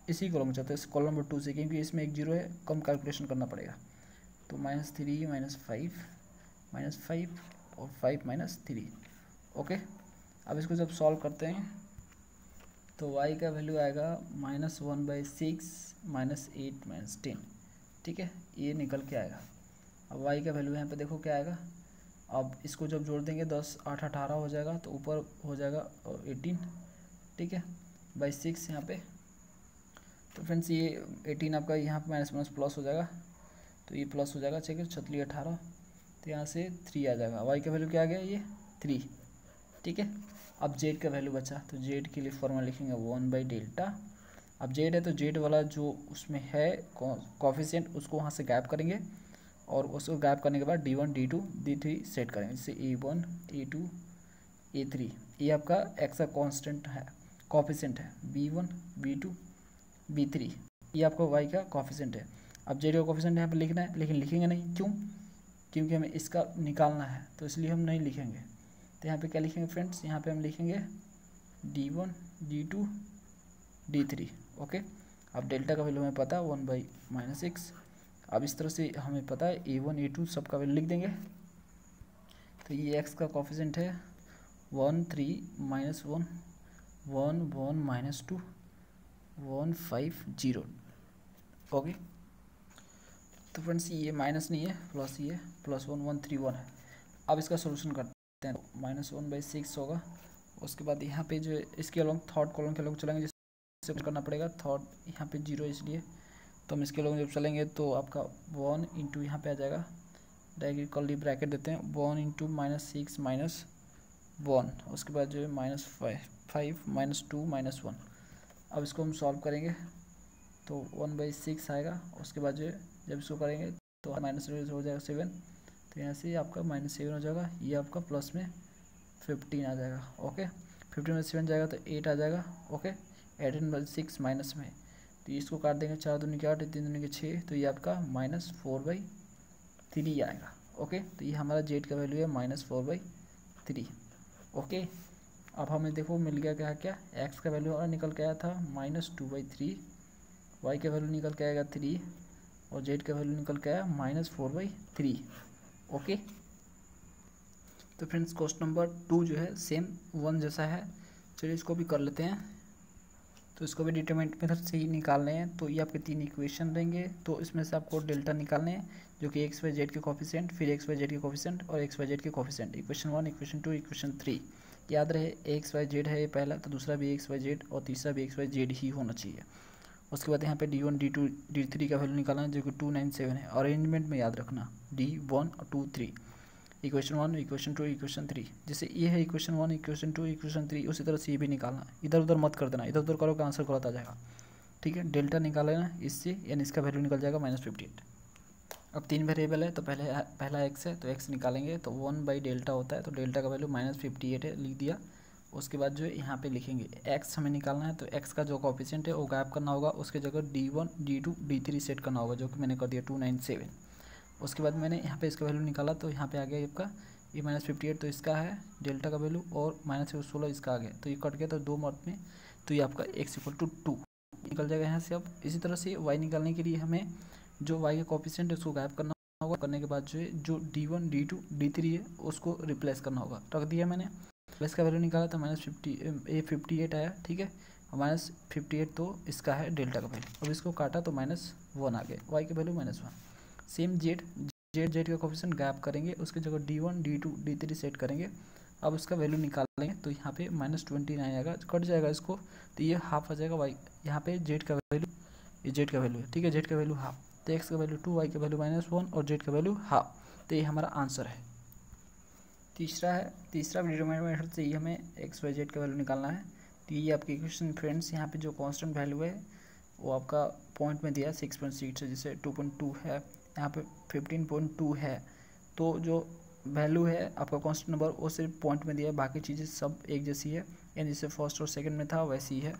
इसी कॉलम में चलते हैं, कॉलम नंबर टू से, क्योंकि इसमें एक जीरो है, कम कैलकुलेशन करना पड़ेगा। तो minus three minus five minus five और फाइव माइनस थ्री। ओके, अब इसको जब सॉल्व करते हैं तो y का वैल्यू आएगा minus one by six minus eight minus ten. ठीक है, ये निकल के आएगा। अब y का वैल्यू यहाँ पे देखो क्या आएगा। अब इसको जब जोड़ देंगे दस आठ अठारह हो जाएगा, तो ऊपर हो जाएगा एटीन। ठीक है, बाई सिक्स यहाँ पे। तो फ्रेंड्स ये एटीन आपका यहाँ पे माइनस माइनस प्लस हो जाएगा, तो ये प्लस हो जाएगा। चेक है, छतली अठारह, तो यहाँ से थ्री आ जाएगा। वाई का वैल्यू क्या आ गया, ये थ्री। ठीक है, अब जेड का वैल्यू बचा, तो जेड के लिए फॉर्मूला लिखेंगे वन बाई डेल्टा। अब जेड है तो जेड वाला जो उसमें है कॉफिशिएंट, उसको वहाँ से गायब करेंगे, और उसको गायब करने के बाद D one D two D three set करेंगे। जैसे a one A two A three, ये आपका एक्स का कॉन्स्टेंट है, कॉफिशिएंट है। B one B two B three, ये आपका वाई का कॉफिशिएंट है। अब जेड का कॉफिशिएंट यहाँ पे लिखना है, लेकिन लिखेंगे नहीं, क्यों? क्योंकि हमें इसका निकालना है, तो इसलिए हम नहीं लिखेंगे। तो यहाँ पे क्या लिखेंगे फ्रेंड्स, यहाँ पे हम लिखेंगे d one D two D three. Okay, अब डेल्टा का वैल्यू हमें पता है वन बाई माइनस सिक्स। अब इस तरह से हमें पता है ए वन ए टू सब का वैल्यू लिख देंगे। तो ये एक्स का कॉफिशिएंट है one three minus one one one minus two one five zero. Okay, तो फ्रेंड्स ये माइनस नहीं है, प्लस ही है, plus one one three one है। अब इसका सोल्यूशन करते हैं, माइनस वन बाई सिक्स होगा। उसके बाद यहाँ पे जो इसके अलॉन्ग थर्ड कॉलम के लोग चलेंगे, जिससे करना पड़ेगा थर्ड, यहाँ पे जीरो इसलिए, तो हम इसके लोग जब चलेंगे तो आपका वन इंटू यहाँ पे आ जाएगा, डायरेक्ट कर्ली ब्रैकेट देते हैं, one into minus six minus one, उसके बाद जो है minus five five minus two minus one. अब इसको हम सॉल्व करेंगे तो वन बाई सिक्स आएगा। उसके बाद जो जब इसको करेंगे तो माइनस हो जाएगा सेवन, तो यहाँ से आपका माइनस सेवन हो जाएगा, ये आपका प्लस में फिफ्टीन आ जाएगा। ओके, फिफ्टीन में सेवन जाएगा तो एट आ जाएगा। Okay, eighteen by six minus में, तो इसको काट देंगे, चार दूनी के आठ, तीन दूनी के छः, तो ये आपका माइनस फोर बाई थ्री आएगा। ओके, तो ये हमारा जेड का वैल्यू है minus four by three. Okay, अब हमें देखो मिल गया क्या क्या, एक्स का वैल्यू और निकल के आया था minus two by three, y का वैल्यू निकल के आएगा थ्री, और जेड का वैल्यू निकल के आया minus four by three. Okay, तो फ्रेंड्स क्वेश्चन नंबर टू जो है सेम वन जैसा है, चलिए इसको भी कर लेते हैं। तो इसको भी डिटरमिनेंट मेथड से ही निकालने हैं। तो ये आपके तीन इक्वेशन रहेंगे, तो इसमें से आपको डेल्टा निकालने हैं, जो कि एक्स वाई जेड के कोफिशिएंट, फिर एक्स वाई जेड के कोफिशिएंट और एक्स वाई जेड के coefficient. Equation one, equation two, equation three. याद रहे एक्स वाई जेड है ये पहला, तो दूसरा भी एक्स वाई जेड और तीसरा भी एक्स वाई जेड ही होना चाहिए। उसके बाद यहाँ पे D one D two D three का वैल्यू निकालना है, जो कि टू नाइन सेवन है। अरेंजमेंट में याद रखना डी वन और two three, equation one equation two equation three. जैसे ये है equation one equation two equation three, उसी तरह से ये भी निकालना, इधर उधर मत कर देना, इधर उधर करोगे आंसर गलत आ जाएगा। ठीक है, डेल्टा निकाल लेना इससे, यानी इसका वैल्यू निकल जाएगा माइनस फिफ्टी एट। अब तीन वेरिएबल है, तो पहले पहला एक्स है, तो एक्स निकालेंगे तो वन बाई डेल्टा होता है, तो डेल्टा का वैल्यू माइनस फिफ्टी एट है, लिख दिया। उसके बाद जो है यहाँ पे लिखेंगे एक्स हमें निकालना है, तो एक्स का जो कोएफिशिएंट है वो गायब करना होगा, उसके जगह D one D two D three set करना होगा, जो कि मैंने कर दिया टू नाइन सेवन। उसके बाद मैंने यहाँ पे इसका वैल्यू निकाला, तो यहाँ पे आ गया आपका ये माइनस फिफ्टी एट, तो इसका है डेल्टा का वैल्यू, और माइनस सोलह इसका आ गया, तो ये कट गया, तो दो मत में, तो ये आपका एक्स इक्वल टू टू निकल जाएगा यहाँ से। अब इसी तरह से वाई निकालने के लिए हमें जो वाई का कोएफिशिएंट है उसको गायब करना होगा, करने के बाद जो है जो d one D two D three है उसको रिप्लेस करना होगा, रख दिया मैंने। प्लस का वैल्यू निकाला तो minus fifty a fifty eight आया। ठीक है, माइनस फिफ्टी एट तो इसका है डेल्टा का वैल्यू। अब इसको काटा तो माइनस वन आ गया, वाई का value minus one. Same z z z का कोएफिशिएंट गायब करेंगे, उसकी जगह D one D two D three set करेंगे। अब उसका वैल्यू निकालेंगे तो यहाँ पे माइनस ट्वेंटी नाइन आएगा, कट जाएगा इसको, तो ये हाफ आ जाएगा वाई। यहाँ पे जेड का वैल्यू, ये जेड का वैल्यू है, ठीक है, जेड का वैल्यू हाफ, तो एक्स का वैल्यू टू, वाई का वैल्यू माइनस वन और जेड का वैल्यू हाफ। तो ये हमारा आंसर है। तीसरा है, तीसरा डिटरमिनेंट मेथड से ही हमें एक्स वाई जेड का वैल्यू निकालना है। तो ये आपकी इक्वेशन फ्रेंड्स, यहाँ पे जो कांस्टेंट वैल्यू है वो आपका पॉइंट में दिया है सिक्स पॉइंट सिक्स है, जैसे टू पॉइंट टू है, यहाँ पे फिफ्टीन पॉइंट टू है। तो जो वैल्यू है आपका कांस्टेंट नंबर वो सिर्फ पॉइंट में दिया है, बाकी चीज़ें सब एक जैसी है, यानी जैसे फर्स्ट और सेकंड में था वैसी ही है।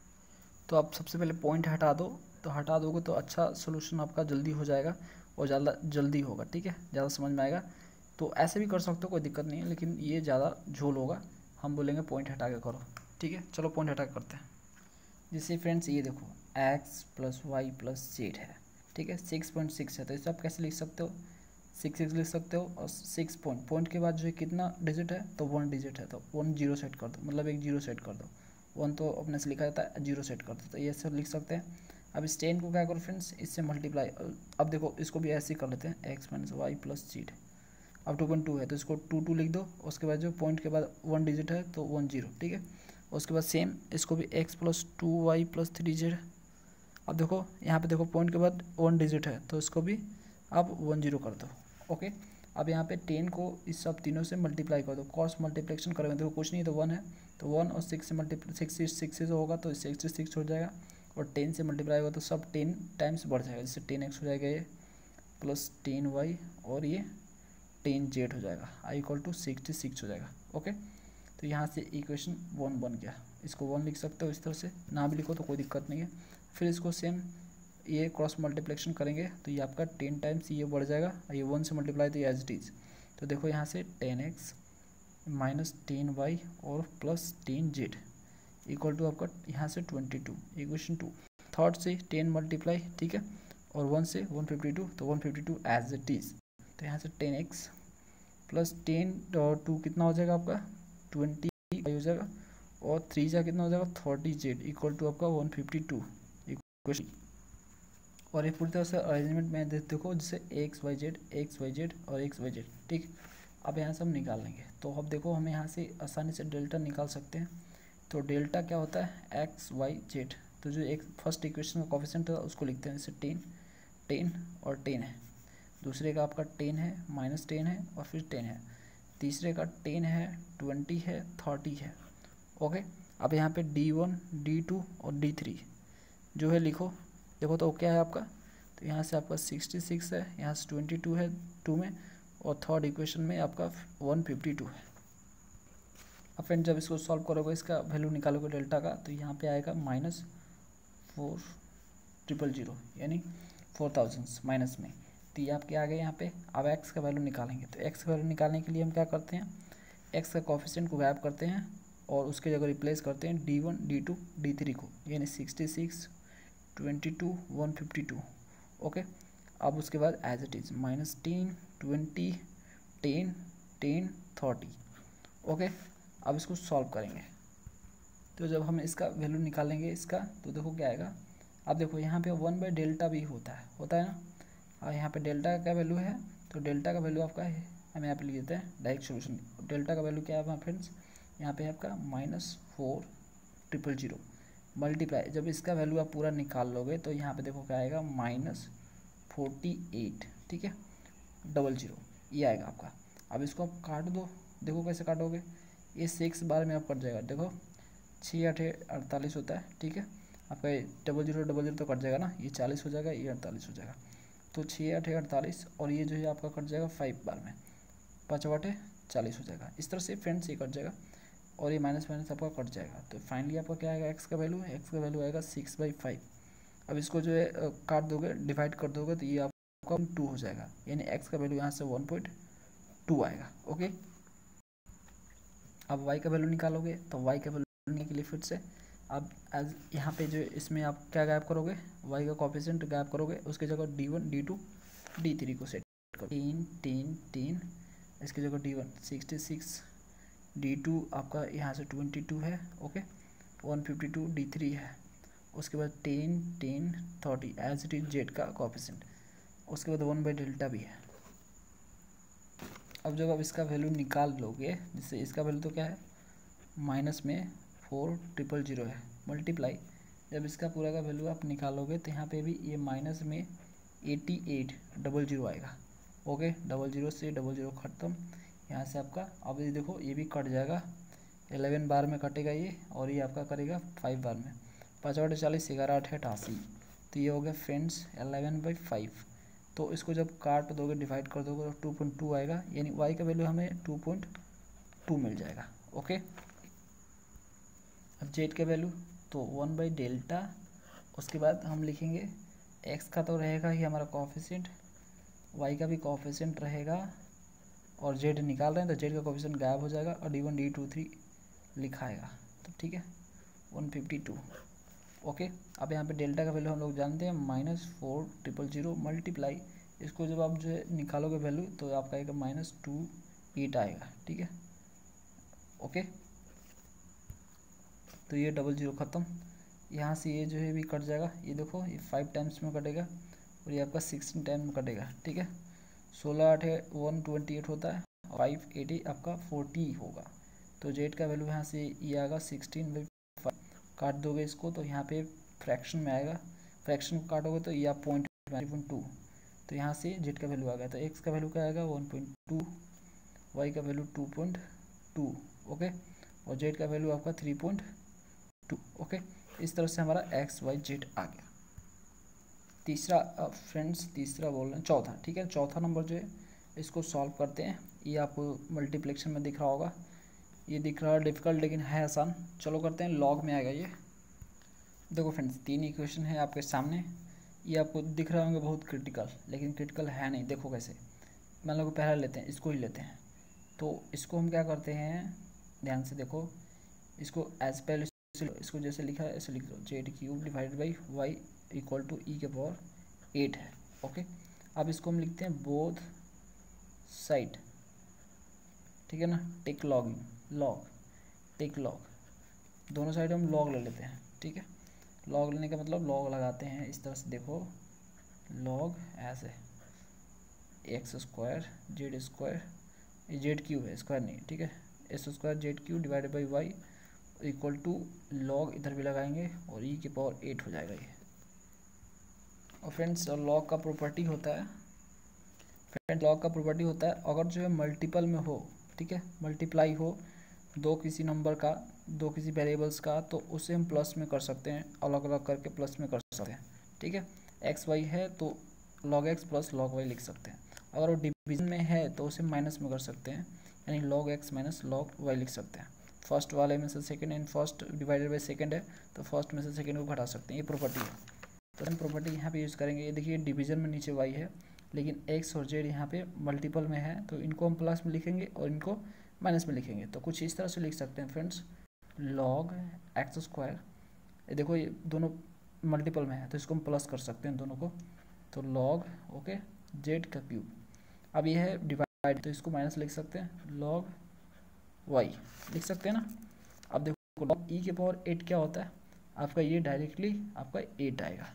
तो आप सबसे पहले पॉइंट हटा दो, तो हटा दोगे तो अच्छा सोल्यूशन आपका जल्दी हो जाएगा और ज़्यादा जल्दी होगा। ठीक है, ज़्यादा समझ में आएगा। तो ऐसे भी कर सकते हो, कोई दिक्कत नहीं है, लेकिन ये ज़्यादा झोल होगा, हम बोलेंगे पॉइंट हटा के करो। ठीक है, चलो पॉइंट हटा के करते हैं। जिससे फ्रेंड्स ये देखो x plus y plus z है, ठीक है, सिक्स पॉइंट सिक्स है, तो इसे आप कैसे लिख सकते हो, सिक्स सिक्स लिख सकते हो, और सिक्स पॉइंट पॉइंट के बाद जो है कितना डिजिट है, तो वन डिजिट है, तो वन जीरो सेट कर दो, मतलब एक जीरो सेट कर दो, वन तो अपने से लिखा जाता है, जीरो सेट कर दो, तो ये सब लिख सकते हैं। अब इस टेन को क्या करो फ्रेंड्स, इससे मल्टीप्लाई, अब देखो इसको भी ऐसे ही कर लेते हैं, x minus y plus z. अब टू पॉइंट टू है तो इसको टू टू लिख दो, उसके बाद जो पॉइंट के बाद वन डिजिट है तो वन जीरो, ठीक है। उसके बाद सेम इसको भी x plus two y plus three z. अब देखो यहाँ पे देखो पॉइंट के बाद वन डिजिट है तो इसको भी आप वन जीरो कर दो, ओके। अब यहाँ पे टेन को इस सब तीनों से मल्टीप्लाई कर दो, क्रॉस मल्टीप्लिकेशन करेंगे, देखो कुछ नहीं तो वन है, तो वन और सिक्स से मल्टीप्लाई सिक्स सिक्स से होगा तो सिक्सटी सिक्स हो जाएगा, और टेन से मल्टीप्लाई होगा तो सब टेन टाइम्स बढ़ जाएगा, जैसे टेन एक्स हो जाएगा ये, प्लस टेन वाई और ये टेन जेड हो जाएगा, I equal to sixty six हो जाएगा, ओके। तो यहाँ से इक्वेशन वन बन गया, इसको वन लिख सकते हो इस तरह से, ना भी लिखो तो कोई दिक्कत नहीं है। फिर इसको सेम ये क्रॉस मल्टीप्लिकेशन करेंगे तो ये आपका टेन टाइम्स ये बढ़ जाएगा, ये वन से मल्टीप्लाई तो ये एज इट इज, तो देखो यहाँ से ten x minus ten y और plus ten z equal to आपका यहाँ से twenty two, equation two. Third से टेन मल्टीप्लाई, ठीक है, और वन से वन फिफ्टी टू, तो one fifty two as it is, तो यहाँ से टेन एक्स प्लस टेन और टू कितना हो जाएगा आपका ट्वेंटी हो जाएगा, और थ्री जा कितना हो जाएगा थर्टी जेड इक्वल टू आपका वन फिफ्टी टू इक्वेशन। और ये पूरी तरह से अरेंजमेंट में देखो जैसे x Y z x Y Z और एक्स वाई जेड, ठीक। अब यहाँ से हम निकाल लेंगे, तो अब देखो हम यहाँ से आसानी से डेल्टा निकाल सकते हैं। तो डेल्टा क्या होता है, एक्स वाई जेड, तो जो एक फर्स्ट इक्वेशन का कोफिशिएंट है उसको लिखते हैं, जैसे टेन टेन और टेन है, दूसरे का आपका टेन है माइनस टेन है और फिर टेन है, तीसरे का टेन है ट्वेंटी है थर्टी है, ओके। अब यहाँ पे डी वन डी टू और डी थ्री जो है लिखो, देखो तो क्या है आपका, तो यहाँ से आपका सिक्सटी सिक्स है, यहाँ से ट्वेंटी टू है टू में, और थर्ड इक्वेशन में आपका वन फिफ्टी टू है। अब फ्रेंड जब इसको सॉल्व करोगे, इसका वैल्यू निकालोगे डेल्टा का, तो यहाँ पे आएगा माइनस फोर ट्रिपल जीरो यानी फोर थाउजेंड्स माइनस में, तो ये आपके आ गए यहाँ पे। अब एक्स का वैल्यू निकालेंगे, तो एक्स का वैल्यू निकालने के लिए हम क्या करते हैं, एक्स का कोफिशिएंट को गायब करते हैं और उसके जगह रिप्लेस करते हैं D one D two D three को, यानी sixty six twenty two one fifty two, okay. अब उसके बाद as it is minus ten twenty ten ten thirty, okay. अब इसको सॉल्व करेंगे, तो जब हम इसका वैल्यू निकालेंगे इसका, तो देखो क्या आएगा। अब देखो यहाँ पे वन बाई डेल्टा भी होता है होता है ना, और यहाँ पे डेल्टा का क्या वैल्यू है, तो डेल्टा का वैल्यू आपका है, हम यहाँ पे लिख देते हैं डायरेक्ट सोल्यूशन। डेल्टा का वैल्यू क्या है फ्रेंड्स, यहाँ पे आपका minus four triple zero multiply, जब इसका वैल्यू आप पूरा निकाल लोगे तो यहाँ पे देखो क्या आएगा माइनस फोर्टी एट, ठीक है, डबल जीरो ये आएगा आपका। अब इसको आप काट दो, देखो कैसे काटोगे, ये सिक्स बार में आप कट जाएगा, देखो छः आठ अड़तालीस होता है, ठीक है, आपका डबल जीरो डबल जीरो तो कट जाएगा ना, ये चालीस हो जाएगा, ये अड़तालीस हो जाएगा, तो छः आठ अड़तालीस, और ये जो है आपका कट जाएगा फाइव बार में, पाँच आठ चालीस हो जाएगा। इस तरह से फ्रेंड्स ये कट जाएगा, और ये माइनस माइनस आपका कट जाएगा, तो फाइनली आपका क्या आएगा, एक्स का वैल्यू एक्स का वैल्यू आएगा सिक्स बाई फाइव। अब इसको जो है काट दोगे डिवाइड कर दोगे तो ये आपका टू हो जाएगा, यानी एक्स का वैल्यू यहाँ से वन पॉइंट टू आएगा, ओके। अब वाई का वैल्यू निकालोगे, तो वाई का वैल्यू निकालने के लिए फिर से अब एज यहाँ पे जो इसमें आप क्या गायब करोगे, वाई का कोफिशिएंट गायब करोगे, उसकी जगह D one D two D three को सेट करो, टेन टेन टेन, इसकी जगह D one sixty six, D two आपका यहाँ से ट्वेंटी टू है, okay, one fifty two D three है, उसके बाद ten ten thirty as it is z का कोफिशिएंट, उसके बाद वन बाई डेल्टा भी है। अब जब आप इसका वैल्यू निकाल लोगे, जिससे इसका वैल्यू तो क्या है माइनस में फोर ट्रिपल जीरो है, मल्टीप्लाई जब इसका पूरा का वैल्यू आप निकालोगे तो यहाँ पे भी ये माइनस में एटी एट डबल जीरो आएगा, ओके। डबल जीरो से डबल जीरो ख़त्म, यहाँ से आपका अब ये देखो ये भी कट जाएगा, एलेवन बार में कटेगा ये, और ये आपका करेगा फाइव बार में, पाँच आठ चालीस ग्यारह आठ अठासी, तो ये हो गया फ्रेंड्स एलेवन बाई फाइव। तो इसको जब काट दोगे डिवाइड कर दोगे तो टू पॉइंट टू आएगा, यानी वाई का वैल्यू हमें टू पॉइंट टू मिल जाएगा, ओके। अब जेड का वैल्यू तो वन बाई डेल्टा, उसके बाद हम लिखेंगे एक्स का तो रहेगा ही हमारा कोफिशिएंट, वाई का भी कोफिशिएंट रहेगा, और जेड निकाल रहे हैं तो जेड का कोफिशिएंट गायब हो जाएगा, और D one D two three लिखाएगा, तो ठीक है वन फिफ्टी टू, ओके। अब यहाँ पे डेल्टा का वैल्यू हम लोग जानते हैं minus four triple zero multiply, इसको जब आप जो है निकालोगे वैल्यू तो आपका आएगा माइनस टू एट आएगा, ठीक है। ओके, तो ये डबल जीरो ख़त्म, यहाँ से ये जो है भी कट जाएगा, ये देखो ये फाइव टाइम्स में कटेगा और ये आपका सिक्सटीन टाइम में कटेगा, ठीक है। सोलह आठ है वन ट्वेंटी एट होता है, फाइव एटी आपका फोर्टी होगा, तो जेड का वैल्यू यहाँ से ये आएगा सिक्सटीन बाई फाइव, काट दोगे इसको तो यहाँ पे फ्रैक्शन में आएगा, फ्रैक्शन को काटोगे तो ये आप पॉइंट वन टू, तो यहाँ से जेड का वैल्यू आ गया, तो एक्स का वैल्यू क्या आएगा वन पॉइंट टू, वाई का value two point two, okay, और जेड का वैल्यू आपका थ्री पॉइंट टू, ओके। इस तरह से हमारा एक्स वाई जेड आ गया। तीसरा फ्रेंड्स, तीसरा बोल रहे हैं चौथा, ठीक है। चौथा नंबर जो है इसको सॉल्व करते हैं, ये आपको मल्टीप्लिकेशन में दिख रहा होगा, ये दिख रहा है डिफ़िकल्ट लेकिन है आसान, चलो करते हैं। लॉग में आएगा ये, देखो फ्रेंड्स तीन इक्वेशन है आपके सामने, ये आपको दिख रहे होंगे बहुत क्रिटिकल, लेकिन क्रिटिकल है नहीं। देखो कैसे, मान लो पहला लेते हैं, इसको ही लेते हैं, तो इसको हम क्या करते हैं, ध्यान से देखो, इसको एज पहले इसको जैसे लिखा है ऐसे लिख दो, z cube divided by y equal to e के पावर एट है, ओके। अब इसको हम लिखते हैं बोथ साइड, ठीक है ना, take logging, log take log, दोनों साइड हम लॉग ले लेते हैं, ठीक है। लॉग लेने का मतलब लॉग लगाते हैं इस तरह से, देखो लॉग ऐसे एक्स स्क्वायर जेड स्क्वायर, ये जेड क्यूब है स्क्वायर नहीं, ठीक है, s square z cube divided by y equal to log इधर भी लगाएंगे और ई के पावर एट हो जाएगा ये। और फ्रेंड्स लॉग का प्रॉपर्टी होता है, फ्रेंड लॉग का प्रॉपर्टी होता है अगर जो है मल्टीपल में हो, ठीक है, मल्टीप्लाई हो दो किसी नंबर का, दो किसी वेरिएबल्स का, तो उसे हम प्लस में कर सकते हैं, अलग अलग करके प्लस में कर सकते हैं, ठीक है। एक्स वाई है तो log x plus log y लिख सकते हैं, अगर वो डिवीजन में है तो उसे माइनस में कर सकते हैं, यानी log x minus log y लिख सकते हैं। फर्स्ट वाले में से second, and first divided by second है तो फर्स्ट में से सेकंड को घटा सकते हैं, ये प्रॉपर्टी है। तो हम प्रॉपर्टी यहाँ पे यूज़ करेंगे, ये देखिए डिवीजन में नीचे वाई है, लेकिन एक्स और जेड यहाँ पे मल्टीपल में है, तो इनको हम प्लस में लिखेंगे और इनको माइनस में लिखेंगे, तो कुछ इस तरह से लिख सकते हैं फ्रेंड्स, लॉग एक्स स्क्वायर, ये देखो ये दोनों मल्टीपल में है तो इसको हम प्लस कर सकते हैं दोनों को, तो लॉग ओके जेड का क्यूब, अब ये है डिवाइड तो इसको माइनस लिख सकते हैं, लॉग वाई लिख सकते हैं ना। अब देखो लॉग ई के पावर एट क्या होता है आपका, ये डायरेक्टली आपका एट आएगा,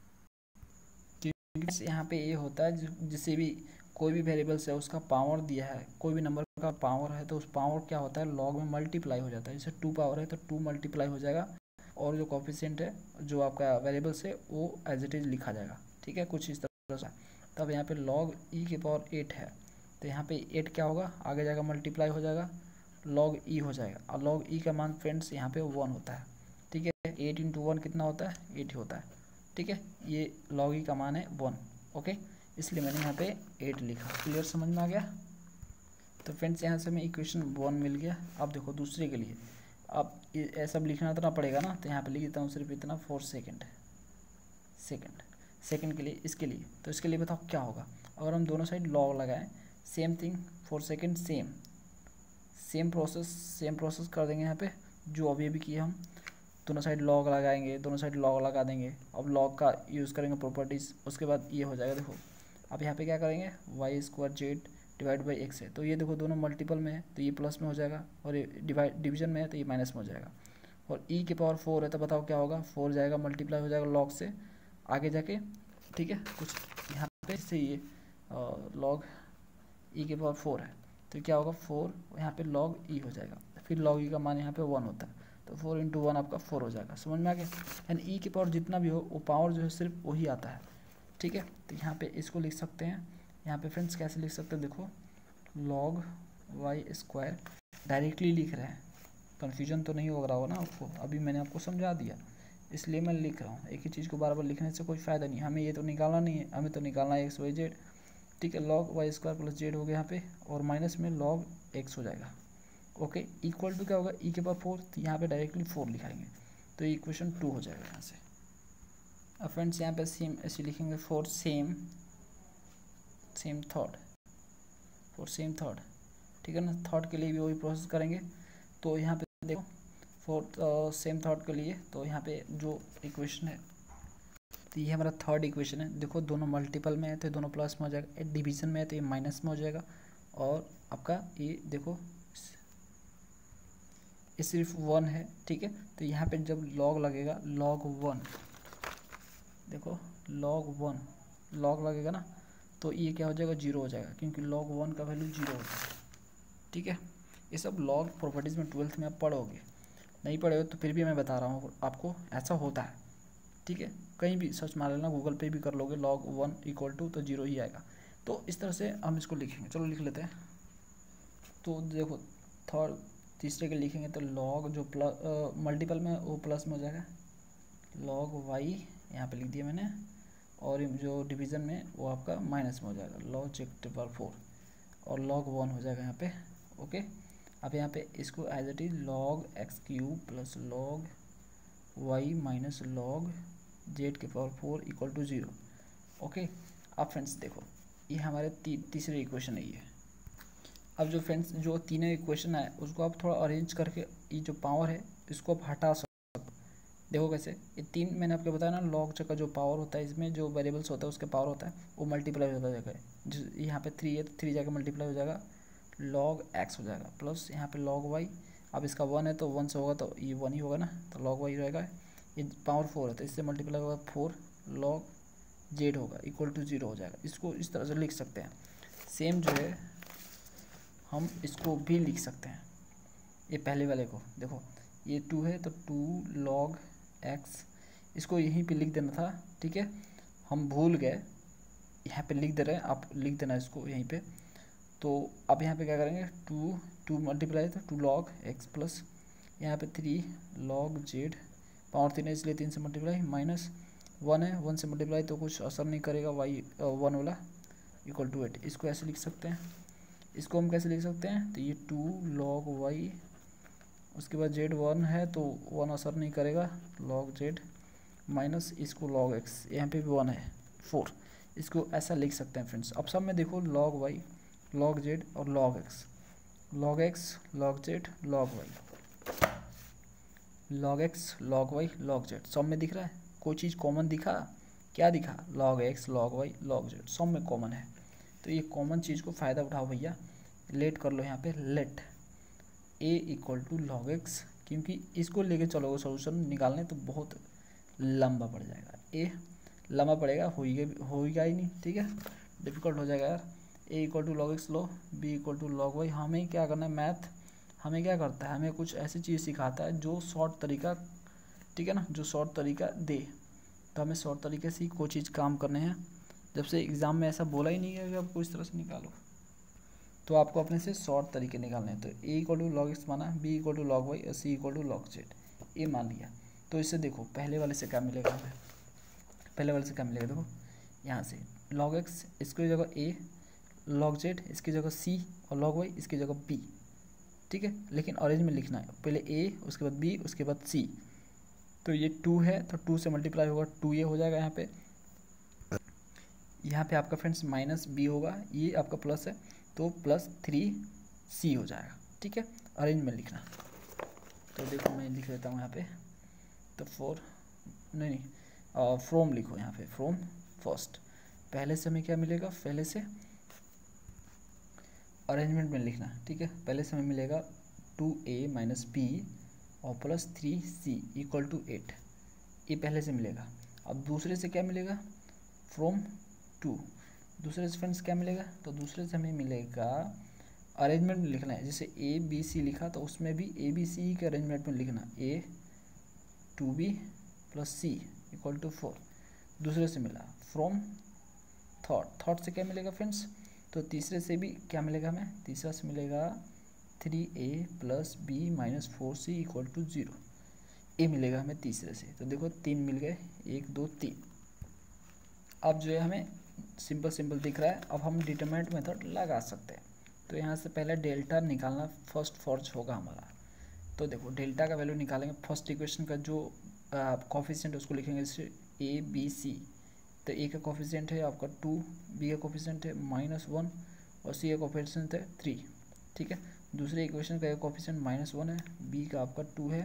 क्योंकि यहाँ पे ये होता है जिसे भी कोई भी वेरिएबल्स है उसका पावर दिया है, कोई भी नंबर का पावर है तो उस पावर क्या होता है लॉग में मल्टीप्लाई हो जाता है, जैसे टू पावर है तो टू मल्टीप्लाई हो जाएगा, और जो कोफिशिएंट है जो आपका वेरिएबल्स है वो एज इट इज लिखा जाएगा, ठीक है, कुछ इस तरह से। तब यहाँ पे लॉग ई के पावर एट है तो यहाँ पे एट क्या होगा, आगे जाएगा मल्टीप्लाई हो जाएगा, लॉग ई हो जाएगा, और लॉग ई का मान फ्रेंड्स यहाँ पे वन होता है, ठीक है, एट इंटू वन कितना होता है एट होता है, ठीक है, ये लॉग ई का मान है वन, ओके, इसलिए मैंने यहाँ पे एट लिखा। क्लियर, समझ में आ गया। तो फ्रेंड्स यहाँ से हमें इक्वेशन वन मिल गया। अब देखो दूसरे के लिए, अब ऐसा लिखना तो ना पड़ेगा ना, तो यहाँ पे लिख देता हूँ सिर्फ इतना फोर सेकेंड, सेकेंड सेकेंड के लिए, इसके लिए, तो इसके लिए बताओ क्या होगा, अगर हम दोनों साइड लॉग लगाएं, same thing for second, same same process same process कर देंगे यहाँ पे जो अभी अभी किए हम, दोनों साइड लॉग लगाएंगे, दोनों साइड लॉग लगा देंगे, अब लॉग का यूज़ करेंगे प्रॉपर्टीज़, उसके बाद ये हो जाएगा। देखो अब यहाँ पे क्या करेंगे, y square z divide by x है, तो ये देखो दोनों मल्टीपल में है तो ये प्लस में हो जाएगा, और ये डिवाइड डिवीजन में है तो ये माइनस में हो जाएगा, और ई के पावर फोर है तो बताओ क्या होगा, फोर जाएगा मल्टीप्लाई हो जाएगा लॉग से आगे जाके, ठीक है, कुछ यहाँ पे से ये लॉग ई के पावर फोर है तो क्या होगा, फोर यहाँ पे लॉग ई हो जाएगा, फिर लॉग ई का मान यहाँ पे वन होता है, तो फोर इंटू वन आपका फोर हो जाएगा, समझ में आ गया। यानी ई की पावर जितना भी हो वो पावर जो है सिर्फ वही आता है, ठीक है। तो यहाँ पे इसको लिख सकते हैं, यहाँ पे फ्रेंड्स कैसे लिख सकते हैं, देखो लॉग वाई स्क्वायर डायरेक्टली लिख रहे हैं, कन्फ्यूजन तो नहीं हो रहा होगा ना आपको, अभी मैंने आपको समझा दिया इसलिए मैं लिख रहा हूँ, एक ही चीज़ को बार बार लिखने से कोई फ़ायदा नहीं, हमें ये तो निकालना नहीं है, हमें तो निकालना है एक्स वाई जेड, ठीक है, log y square plus z हो गया यहाँ पे, और माइनस में लॉग एक्स हो जाएगा, ओके, इक्वल टू क्या होगा, ई के पावर फोर, यहाँ पे डायरेक्टली फोर लिखाएंगे तो इक्वेशन टू हो जाएगा यहाँ से। अब फ्रेंड्स यहाँ पे सेम ऐसे लिखेंगे, for same same third, for same third, ठीक है ना, थर्ड के लिए भी वही प्रोसेस करेंगे, तो यहाँ पे देखो फोर्थ सेम थॉट के लिए तो यहाँ पे जो इक्वेशन है तो ये हमारा थर्ड इक्वेशन है। देखो दोनों मल्टीपल में है तो दोनों प्लस में हो जाएगा, डिवीजन में है तो ये माइनस में हो जाएगा, और आपका ये देखो ये सिर्फ वन है, ठीक है। तो यहाँ पे जब लॉग लगेगा, लॉग वन, देखो लॉग वन लॉग लगेगा ना, तो ये क्या हो जाएगा, जीरो हो जाएगा, क्योंकि लॉग वन का वैल्यू जीरो होता है, ठीक है। ये सब लॉग प्रॉपर्टीज़ में ट्वेल्थ में आप पढ़ोगे, नहीं पढ़े हो तो फिर भी मैं बता रहा हूँ आपको, ऐसा होता है, ठीक है। कहीं भी सर्च मार लेना, गूगल पे भी कर लोगे, लॉग वन इक्वल टू तो जीरो ही आएगा। तो इस तरह से हम इसको लिखेंगे, चलो लिख लेते हैं। तो देखो थर्ड तीसरे के लिखेंगे तो लॉग जो प्लस मल्टीपल में वो प्लस में हो जाएगा, लॉग वाई यहाँ पे लिख दिया मैंने, और जो डिवीज़न में वो आपका माइनस में हो जाएगा, लॉग चेक पावर फोर, और लॉग वन हो जाएगा यहाँ पे, ओके। अब यहाँ पे इसको as it is log x cube plus log y minus log z के power four equal to zero, okay. अब फ्रेंड्स देखो ये हमारे ती, तीसरे इक्वेशन है ये। अब जो फ्रेंड्स जो तीनों इक्वेशन है उसको आप थोड़ा अरेंज करके ये जो पावर है इसको आप हटा सकते हो। देखो कैसे, ये तीन मैंने आपको बताया ना, लॉग का जो पावर होता है इसमें जो वेरिएबल्स होता है उसके पावर होता है वो मल्टीप्लाई होता जाएगा। जो यहाँ पे थ्री है तो थ्री जाकर मल्टीप्लाई हो जाएगा, लॉग एक्स हो जाएगा, प्लस यहाँ पे लॉग वाई, अब इसका वन है तो वन से होगा तो ये वन ही होगा ना, तो लॉग वाई रहेगा। ये पावर फोर है तो इससे मल्टीप्लाई होगा फोर, लॉग जेड होगा इक्वल टू जीरो हो जाएगा। इसको इस तरह से लिख सकते हैं। सेम जो है हम इसको भी लिख सकते हैं, ये पहले वाले को देखो, ये टू है तो टू लॉग एक्स, इसको यहीं पे लिख देना था, ठीक है। हम भूल गए, यहाँ पे लिख दे रहे हैं, आप लिख देना इसको यहीं पे। तो अब यहाँ पे क्या करेंगे, टू टू मल्टीप्लाई तो टू लॉग एक्स प्लस यहाँ पे थ्री लॉग जेड, पावर तीन है इसलिए तीन से मल्टीप्लाई, माइनस वन है, वन से मल्टीप्लाई तो कुछ असर नहीं करेगा, वाई वन वाला इक्वल टू एट। इसको ऐसे लिख सकते हैं। इसको हम कैसे लिख सकते हैं, तो ये टू लॉग वाई, उसके बाद जेड वन है तो वन असर नहीं करेगा, लॉग जेड माइनस इसको लॉग एक्स, यहाँ पे भी वन है फोर, इसको ऐसा लिख सकते हैं फ्रेंड्स। अब सब में देखो लॉग वाई लॉग जेड और log x, log x log z log y, log x log y log z, सब में दिख रहा है। कोई चीज़ कॉमन दिखा, क्या दिखा, log x log y log z, सब में कॉमन है। तो ये कॉमन चीज़ को फ़ायदा उठाओ भैया, लेट कर लो यहाँ पे, let a equal to log x, क्योंकि इसको लेके चलोगे सोल्यूशन निकालने तो बहुत लंबा पड़ जाएगा, ए लंबा पड़ेगा, होएगा होएगा ही नहीं, ठीक है, डिफ़िकल्ट हो जाएगा यार। A equal to log x लो, b equal to log y. हमें क्या करना है, मैथ हमें क्या करता है, हमें कुछ ऐसी चीज़ सिखाता है जो शॉर्ट तरीका, ठीक है ना, जो शॉर्ट तरीका दे। तो हमें शॉर्ट तरीके से ही कोई चीज़ काम करने हैं। जब से एग्ज़ाम में ऐसा बोला ही नहीं है कि आपको इस तरह से निकालो, तो आपको अपने से शॉर्ट तरीके निकालने हैं। तो a equal to log x माना, b equal to log y और c equal to log z, ये मान लिया। तो इससे देखो पहले वाले से क्या मिलेगा हमें, पहले वाले से क्या मिलेगा, देखो यहाँ से लॉग एक्स इसकी जगह ए, लॉग जेड इसकी जगह सी, और लॉग वाई इसकी जगह बी, ठीक है। लेकिन ऑरेंज में लिखना है, पहले ए उसके बाद बी उसके बाद सी। तो ये टू है तो टू से मल्टीप्लाई होगा, टू ये हो जाएगा यहाँ पे, यहाँ पे आपका फ्रेंड्स माइनस बी होगा, ये आपका प्लस है तो प्लस थ्री सी हो जाएगा, ठीक है। अरेंज में लिखना, तो देखो मैं लिख लेता हूँ यहाँ पे, तो फोर नहीं नहीं फ्रॉम लिखो यहाँ पे, फ्रॉम फर्स्ट, पहले से हमें क्या मिलेगा, पहले से अरेंजमेंट में लिखना, ठीक है। पहले से हमें मिलेगा टू ए माइनस बी और plus three c equal to eight, ये पहले से मिलेगा। अब दूसरे से क्या मिलेगा, फ्रॉम टू, दूसरे से फ्रेंड्स क्या मिलेगा, तो दूसरे से हमें मिलेगा अरेंजमेंट में लिखना है, जैसे ए बी सी लिखा तो उसमें भी ए बी सी के अरेंजमेंट में लिखना, a two b plus c equal to four, दूसरे से मिला। फ्रॉम थर्ड, थर्ड से क्या मिलेगा फ्रेंड्स, तो तीसरे से भी क्या मिलेगा हमें, तीसरा से मिलेगा three a plus b minus four c equal to zero, a मिलेगा हमें तीसरे से। तो देखो तीन मिल गए, एक दो तीन। अब जो है हमें सिंपल सिंपल दिख रहा है, अब हम डिटरमिनेंट मेथड लगा सकते हैं। तो यहाँ से पहले डेल्टा निकालना फर्स्ट फॉर्च होगा हमारा। तो देखो डेल्टा का वैल्यू निकालेंगे, फर्स्ट इक्वेशन का जो कोफिशिएंट उसको लिखेंगे जैसे ए बी सी। तो ए का कोफिशिएंट है आपका टू, बी का कोफिशिएंट है माइनस वन और सी का कोफिशिएंट है थ्री, ठीक है। दूसरे इक्वेशन का कोफिशिएंट माइनस वन है, बी का आपका टू है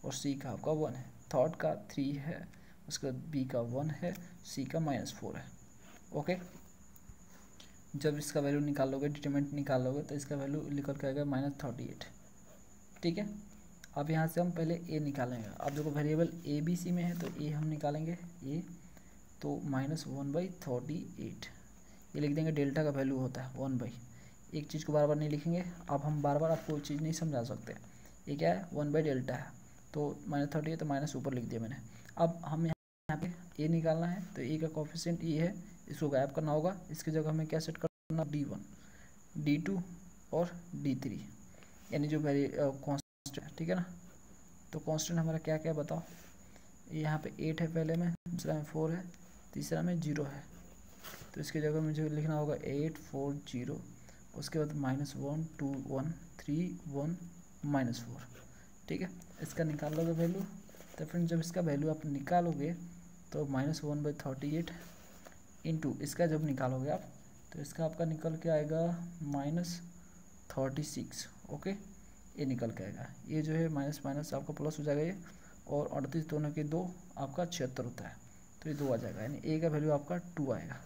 और सी का आपका वन है, थर्ड का थ्री है, उसके बाद बी का वन है, सी का माइनस फोर है। ओके, जब इसका वैल्यू निकालोगे, डिटरमिनेंट निकालोगे, तो इसका वैल्यू निकल के आएगा माइनस थर्टी एट। ठीक है, अब यहाँ से हम पहले ए निकालेंगे। अब देखो वेरिएबल ए बी सी में है तो ए हम निकालेंगे, ए तो minus one by thirty eight, ये लिख देंगे, डेल्टा का वैल्यू होता है वन बाई, एक चीज़ को बार बार नहीं लिखेंगे। अब हम बार बार आपको चीज़ नहीं समझा सकते, ये क्या है, वन बाई डेल्टा है, तो माइनस थर्टी है तो माइनस ऊपर लिख दिया मैंने। अब हम यहाँ पे ए निकालना है, तो ए का कोफिशिएंट ए है, इसको गायब करना होगा, इसकी जगह हमें क्या सेट करना, डी वन, डी टू और डी थ्री, यानी जो वेरी कॉन्स्टेंट है। ठीक है ना, तो कॉन्स्टेंट हमारा क्या क्या बताओ, यहाँ पे एट है पहले में, दूसरा में फोर है, तीसरा में जीरो है, तो इसकी जगह मुझे लिखना होगा एट फोर जीरो, उसके बाद minus one two one three one minus four. ठीक है, इसका निकाल लोगे वैल्यू, तो फ्रेंड जब इसका वैल्यू आप निकालोगे तो minus one by thirty eight into इसका जब निकालोगे आप, तो इसका आपका निकल के आएगा माइनस थर्टी सिक्स। ओके, ये निकल के आएगा, ये जो है माइनस माइनस आपका प्लस हो जाएगा ये, और अड़तीस दोनों के दो आपका छिहत्तर होता है, तो ये दो आ जाएगा, यानी ए का वैल्यू आपका टू आएगा।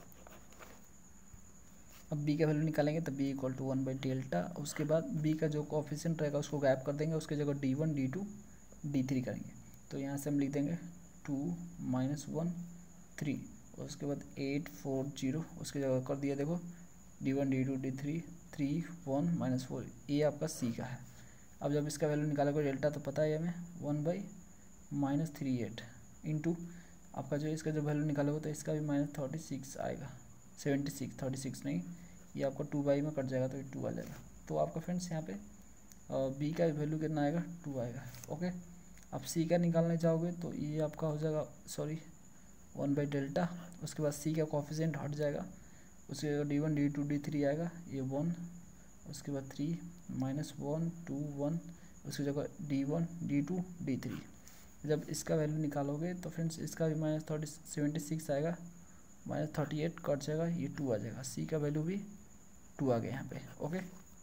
अब बी का वैल्यू निकालेंगे तो b equal to one by delta, उसके बाद बी का जो कोफिशिएंट रहेगा उसको गायब कर देंगे, उसके जगह D one D two D three करेंगे, तो यहाँ से हम लिख देंगे टू माइनस वन थ्री, उसके बाद एट फोर जीरो, उसकी जगह कर दिया देखो D one D two D three three one minus four, ये आपका सी का है। अब जब इसका वैल्यू निकालोगे डेल्टा तो पता है हमें one by minus three eight into आपका जो इसका जो वैल्यू निकालोगे तो इसका भी माइनस थर्टी सिक्स आएगा, सेवेंटी सिक्स थर्टी सिक्स नहीं, ये आपका टू बाई में कट जाएगा तो ये टू आ जाएगा। तो आपका फ्रेंड्स यहाँ पे बी का वैल्यू कितना आएगा, टू आएगा। ओके, अब सी का निकालने जाओगे तो ये आपका हो जाएगा, सॉरी वन बाई डेल्टा, उसके बाद सी का कोफिशिएंट हट जाएगा, उसके बाद D one D two D three आएगा, ये वन, उसके बाद three minus one two one, उसकी जगह D one D two D three. जब इसका वैल्यू निकालोगे तो फ्रेंड्स इसका भी माइनस थर्टी सेवेंटी सिक्स आएगा, माइनस थर्टी एट कट जाएगा, ये टू आ जाएगा, सी का वैल्यू भी टू आ गया यहाँ पे। ओके,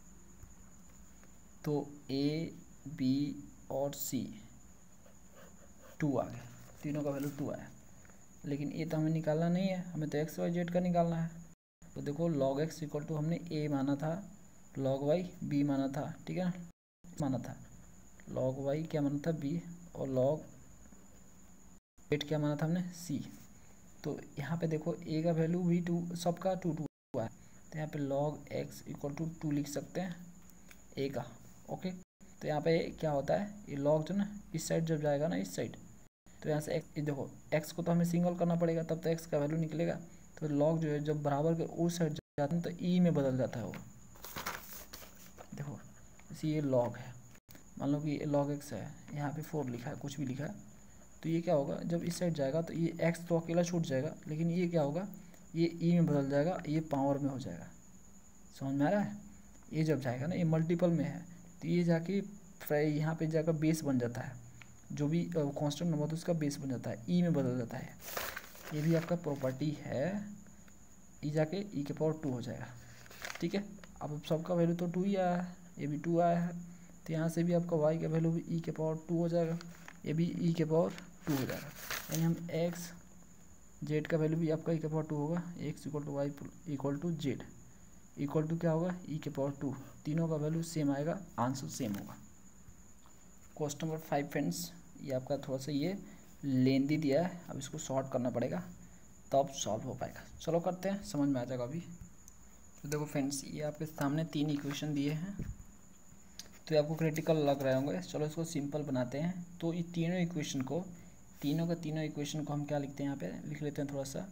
तो ए बी और सी टू आ गए, तीनों का वैल्यू टू आया, लेकिन ए तो हमें निकालना नहीं है, हमें तो एक्स वाई जेड का निकालना है। तो देखो लॉग एक्स इक्वल टू हमने ए माना था, लॉग वाई बी माना था, ठीक है ना, माना था, लॉग वाई क्या माना था, बी, और लॉग जेड क्या माना था हमने, सी। तो यहाँ पे देखो ए का वैल्यू भी टू, सबका टू टू हुआ है, तो यहाँ पे log x equal to two लिख सकते हैं ए का। ओके, तो यहाँ पे क्या होता है, ये लॉग जो ना इस साइड जब जाएगा ना, इस साइड, तो यहाँ से एक्स, देखो एक्स को तो हमें सिंगल करना पड़ेगा तब तो एक्स का वैल्यू निकलेगा, तो लॉग जो है जब बराबर के उस साइड जाते हैं तो ई में बदल जाता है वो। देखो इसी ये लॉग है, मान लो कि लॉग एक्स है, यहाँ पे फोर लिखा है, कुछ भी लिखा है, तो ये क्या होगा, जब इस साइड जाएगा तो ये एक्स तो अकेला छूट जाएगा, लेकिन ये क्या होगा, ये ई में बदल जाएगा, ये पावर में हो जाएगा। समझ में आ रहा है, ये जब जाएगा ना, ये मल्टीपल में है, तो ये जाके यहाँ पे जाकर बेस बन जाता है, जो भी कांस्टेंट नंबर तो उसका बेस बन जाता है, ई में बदल जाता है। ये भी आपका प्रॉपर्टी है, ई जाके ई के पावर टू हो जाएगा। ठीक है, अब सबका वैल्यू तो टू ही आया है, ये भी टू आया है, तो यहाँ से भी आपका वाई का वैल्यू भी ई के पावर टू हो जाएगा, ये भी ई के पावर टू हो जाएगा, यानी हम एक्स जेड का वैल्यू भी आपका ई के पावर टू होगा, x equal to y equal to z equal to क्या होगा, ई के पावर टू, तीनों का वैल्यू सेम आएगा, आंसर सेम होगा। क्वेश्चन नंबर फाइव फ्रेंड्स, ये आपका थोड़ा सा ये लेंदी दिया है, अब इसको शॉर्ट करना पड़ेगा तब सॉल्व हो पाएगा। चलो करते हैं, समझ में आ जाएगा अभी। तो देखो फ्रेंड्स, ये आपके सामने तीन इक्वेशन दिए हैं, तो ये आपको क्रिटिकल लग रहे होंगे, चलो इसको सिंपल बनाते हैं। तो ये तीनों इक्वेशन को, तीनों का तीनों इक्वेशन को हम क्या लिखते हैं, यहाँ पे लिख लेते हैं थोड़ा सा,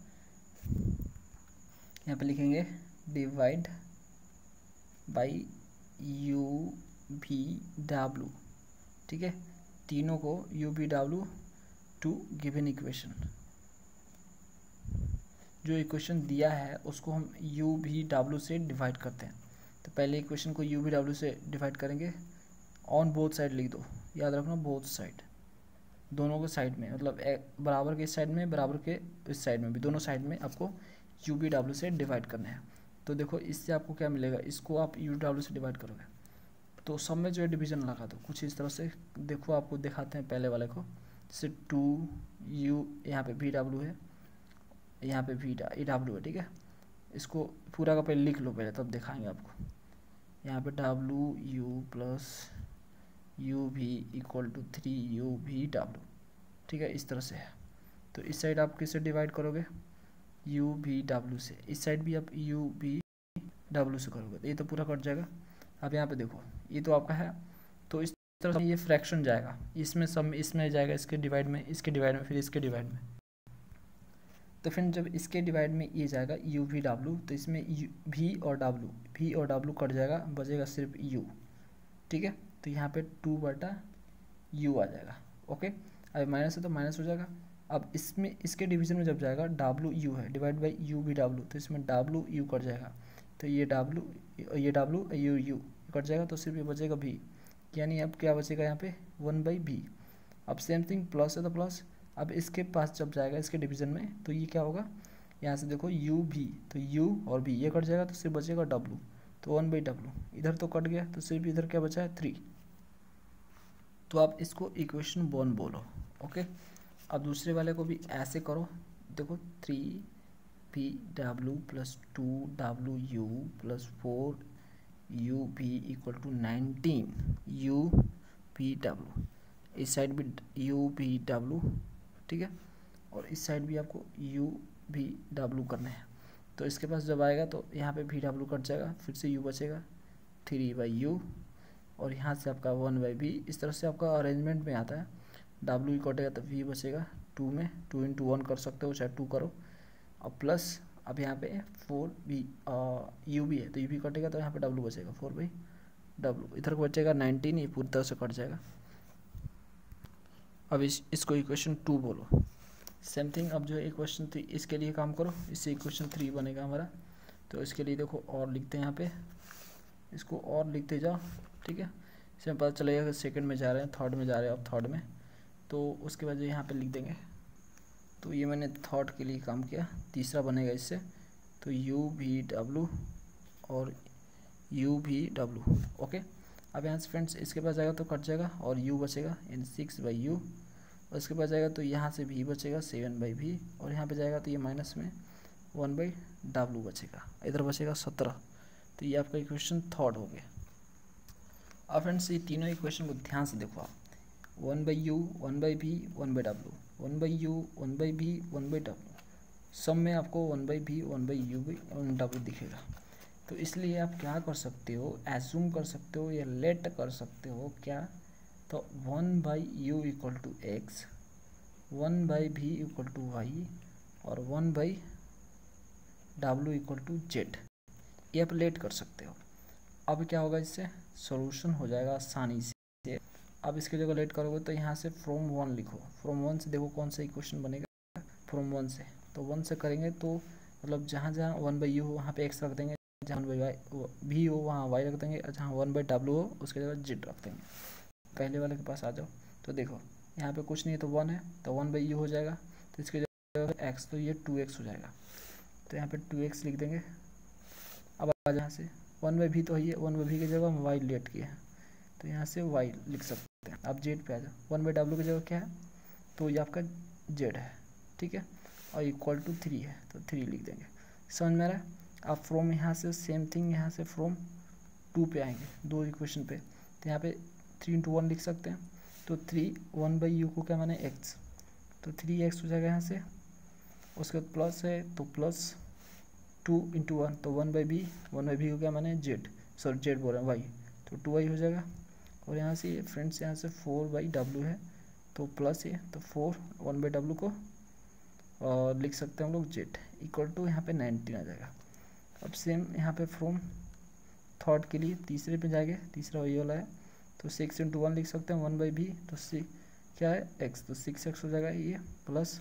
यहाँ पे लिखेंगे divide by you V W. ठीक है, तीनों को यू वी डब्ल्यू टू गिवन इक्वेशन, जो इक्वेशन दिया है उसको हम यू वी डब्ल्यू से डिवाइड करते हैं। तो पहले इक्वेशन को यू वी डब्ल्यू से डिवाइड करेंगे, ऑन बोथ साइड लिख दो, याद रखना बोथ साइड, दोनों के साइड में, मतलब बराबर के इस साइड में, बराबर के इस साइड में भी, दोनों साइड में आपको यू वी डब्ल्यू से डिवाइड करना है। तो देखो इससे आपको क्या मिलेगा, इसको आप यू डब्ल्यू से डिवाइड करोगे तो सब में जो है डिवीजन लगा दो कुछ इस तरह से। देखो आपको दिखाते हैं पहले वाले को, जैसे टू यू, यहाँ पे वी डब्ल्यू है, यहाँ पे वी डब्ल्यू है, ठीक है। इसको पूरा का पहले लिख लो पहले, तब दिखाएंगे आपको। यहाँ पे W U plus U V equal to three U V W, ठीक है, इस तरह से है। तो इस साइड आप किससे डिवाइड करोगे, यू वी डब्ल्यू से, इस साइड भी आप यू वी डब्ल्यू से करोगे, तो ये तो पूरा कट जाएगा। अब यहाँ पे देखो ये तो आपका है, तो इस तरह से ये फ्रैक्शन जाएगा, इसमें सब इसमें जाएगा, इसके डिवाइड में, इसके डिवाइड में, फिर इसके डिवाइड में। तो फिर जब इसके डिवाइड में ये जाएगा यू वी डब्ल्यू, तो इसमें यू वी और डब्ल्यू, वी और डब्ल्यू कट जाएगा, बचेगा सिर्फ यू, ठीक है। तो यहाँ पे टू बटा यू आ जाएगा, ओके। अब माइनस है तो माइनस हो जाएगा। अब इसमें इसके डिवीजन में जब जाएगा डब्ल्यू यू है divide by you we W, तो इसमें डब्ल्यू यू कट जाएगा, तो ये डब्ल्यू ये डब्ल्यू यू यू कट जाएगा, तो सिर्फ ये बचेगा भी, यानी अब क्या बचेगा यहाँ पे वन बाई भी। अब सेम थिंग प्लस है तो प्लस, अब इसके पास जब जाएगा इसके डिवीजन में, तो ये क्या होगा, यहाँ से देखो यू भी, तो यू और भी ये कट जाएगा, तो सिर्फ बचेगा डब्ल्यू, तो वन बाई डब्ल्यू, इधर तो कट गया, तो सिर्फ इधर क्या बचा है थ्री। तो आप इसको इक्वेशन वन बोलो, ओके। अब दूसरे वाले को भी ऐसे करो, देखो three P W plus two W U plus four U भी equal to nineteen U P W, इस साइड भी यू भी डब्ल्यू, ठीक है, और इस साइड भी आपको यू भी डब्ल्यू करना है। तो इसके पास जब आएगा तो यहाँ पे भी डब्ल्यू कट जाएगा, फिर से यू बचेगा थ्री बाई यू, और यहाँ से आपका वन बाई बी। इस तरह से आपका अरेंजमेंट में आता है, डब्ल्यू कटेगा तो वी बचेगा टू में, टू इंटू वन कर सकते हो, चाहे टू करो, और प्लस अब यहाँ पे फोर बी यू भी है, तो यू भी कटेगा, तो यहाँ पे डब्ल्यू बचेगा फोर बाई डब्ल्यू, इधर बचेगा नाइनटीन, ये पूरी तरह से कट जाएगा। अब इस इसको इक्वेशन टू बोलो। सेम थिंग, अब जो इक्वेशन थ्री इसके लिए काम करो, इससे इक्वेशन थ्री बनेगा हमारा। तो इसके लिए देखो और लिखते हैं, यहाँ पे इसको और लिखते जाओ, ठीक है। इसमें पता चलेगा कि सेकंड में जा रहे हैं, थर्ड में जा रहे हैं, अब थर्ड में, तो उसके बाद यहाँ पे लिख देंगे। तो ये मैंने थर्ड के लिए काम किया, तीसरा बनेगा इससे, तो यू वी डब्ल्यू और यू वी डब्ल्यू, ओके। अब यहाँ से फ्रेंड्स इसके पास जाएगा तो कट जाएगा, और यू बचेगा इन सिक्स बाई यू, और इसके पास जाएगा तो यहाँ से भी बचेगा सेवन बाई भी, और यहाँ पे जाएगा तो ये माइनस में वन बाई डब्ल्यू बचेगा, इधर बचेगा सत्रह। तो ये आपका इक्वेशन थर्ड हो गया। अब फ्रेंड्स ये तीनों इक्वेशन को ध्यान से देखो आप, one by U, one by V, one by W, one by U, one by V, one by W, सब में आपको one by V, one by U भी, वन डब्ल्यू दिखेगा। तो इसलिए आप क्या कर सकते हो, एज्यूम कर सकते हो या लेट कर सकते हो क्या, तो one by U equal to X, one by V equal to Y, और one by W equal to Z, ये आप लेट कर सकते हो। अब क्या होगा, इससे सॉल्यूशन हो जाएगा आसानी से। अब इसके जगह लेट करोगे तो यहाँ से फ्रॉम वन लिखो, फ्रॉम वन से देखो कौन सा इक्वेशन बनेगा, फ्रॉम वन से, तो वन से करेंगे तो मतलब जहाँ जहाँ वन बाई यू हो वहाँ पे एक्स रख देंगे, जहाँ वन बाई वाई भी हो वहाँ वाई रख देंगे, और जहाँ वन बाई डब्ल्यू हो उसके जगह जेड रख देंगे। पहले वाले के पास आ जाओ, तो देखो यहाँ पे कुछ नहीं है तो वन है, तो वन बाई यू हो जाएगा, तो इसके जगह एक्स, तो ये टू एक्स हो जाएगा, तो यहाँ पे टू एक्स लिख देंगे। अब आ यहाँ से वन बाई भी तो है, वन बाई भी की जगह हम वाई लेट किए हैं, तो यहाँ से वाई लिख सकते हैं। अब जेड पे आ जाओ, वन बाई डब्ल्यू की जगह क्या है, तो ये आपका जेड है, ठीक है, और इक्वल टू थ्री है, तो थ्री लिख देंगे। समझ में आ रहा है। अब फ्रॉम यहाँ से सेम थिंग, यहाँ से फ्रॉम टू पे आएंगे, दो इक्वेशन पे, तो यहाँ पे थ्री इंटू वन लिख सकते हैं, तो थ्री वन बाई यू को क्या माने एक्स, तो थ्री एक्स हो जाएगा यहाँ से, उसके बाद प्लस है तो प्लस टू इंटू वन, तो one by B, one by B को क्या माने जेड, सॉरी जेड बोल रहे हैं वाई, तो टू वाई हो जाएगा। और यहाँ से फ्रेंड्स यहाँ से फोर बाई डब्ल्यू है, तो प्लस ये, तो फोर वन बाई डब्ल्यू को और लिख सकते हैं हम लोग जेड, इक्वल टू यहाँ पे नाइनटीन आ जाएगा। अब सेम यहाँ पे फ्रॉम थर्ड के लिए तीसरे पे जाएंगे, तीसरा वही वाला है, तो सिक्स इंटू वन लिख सकते हैं, वन बाई बी, तो सिक्स क्या है एक्स, तो सिक्स एक्स हो जाएगा ये, प्लस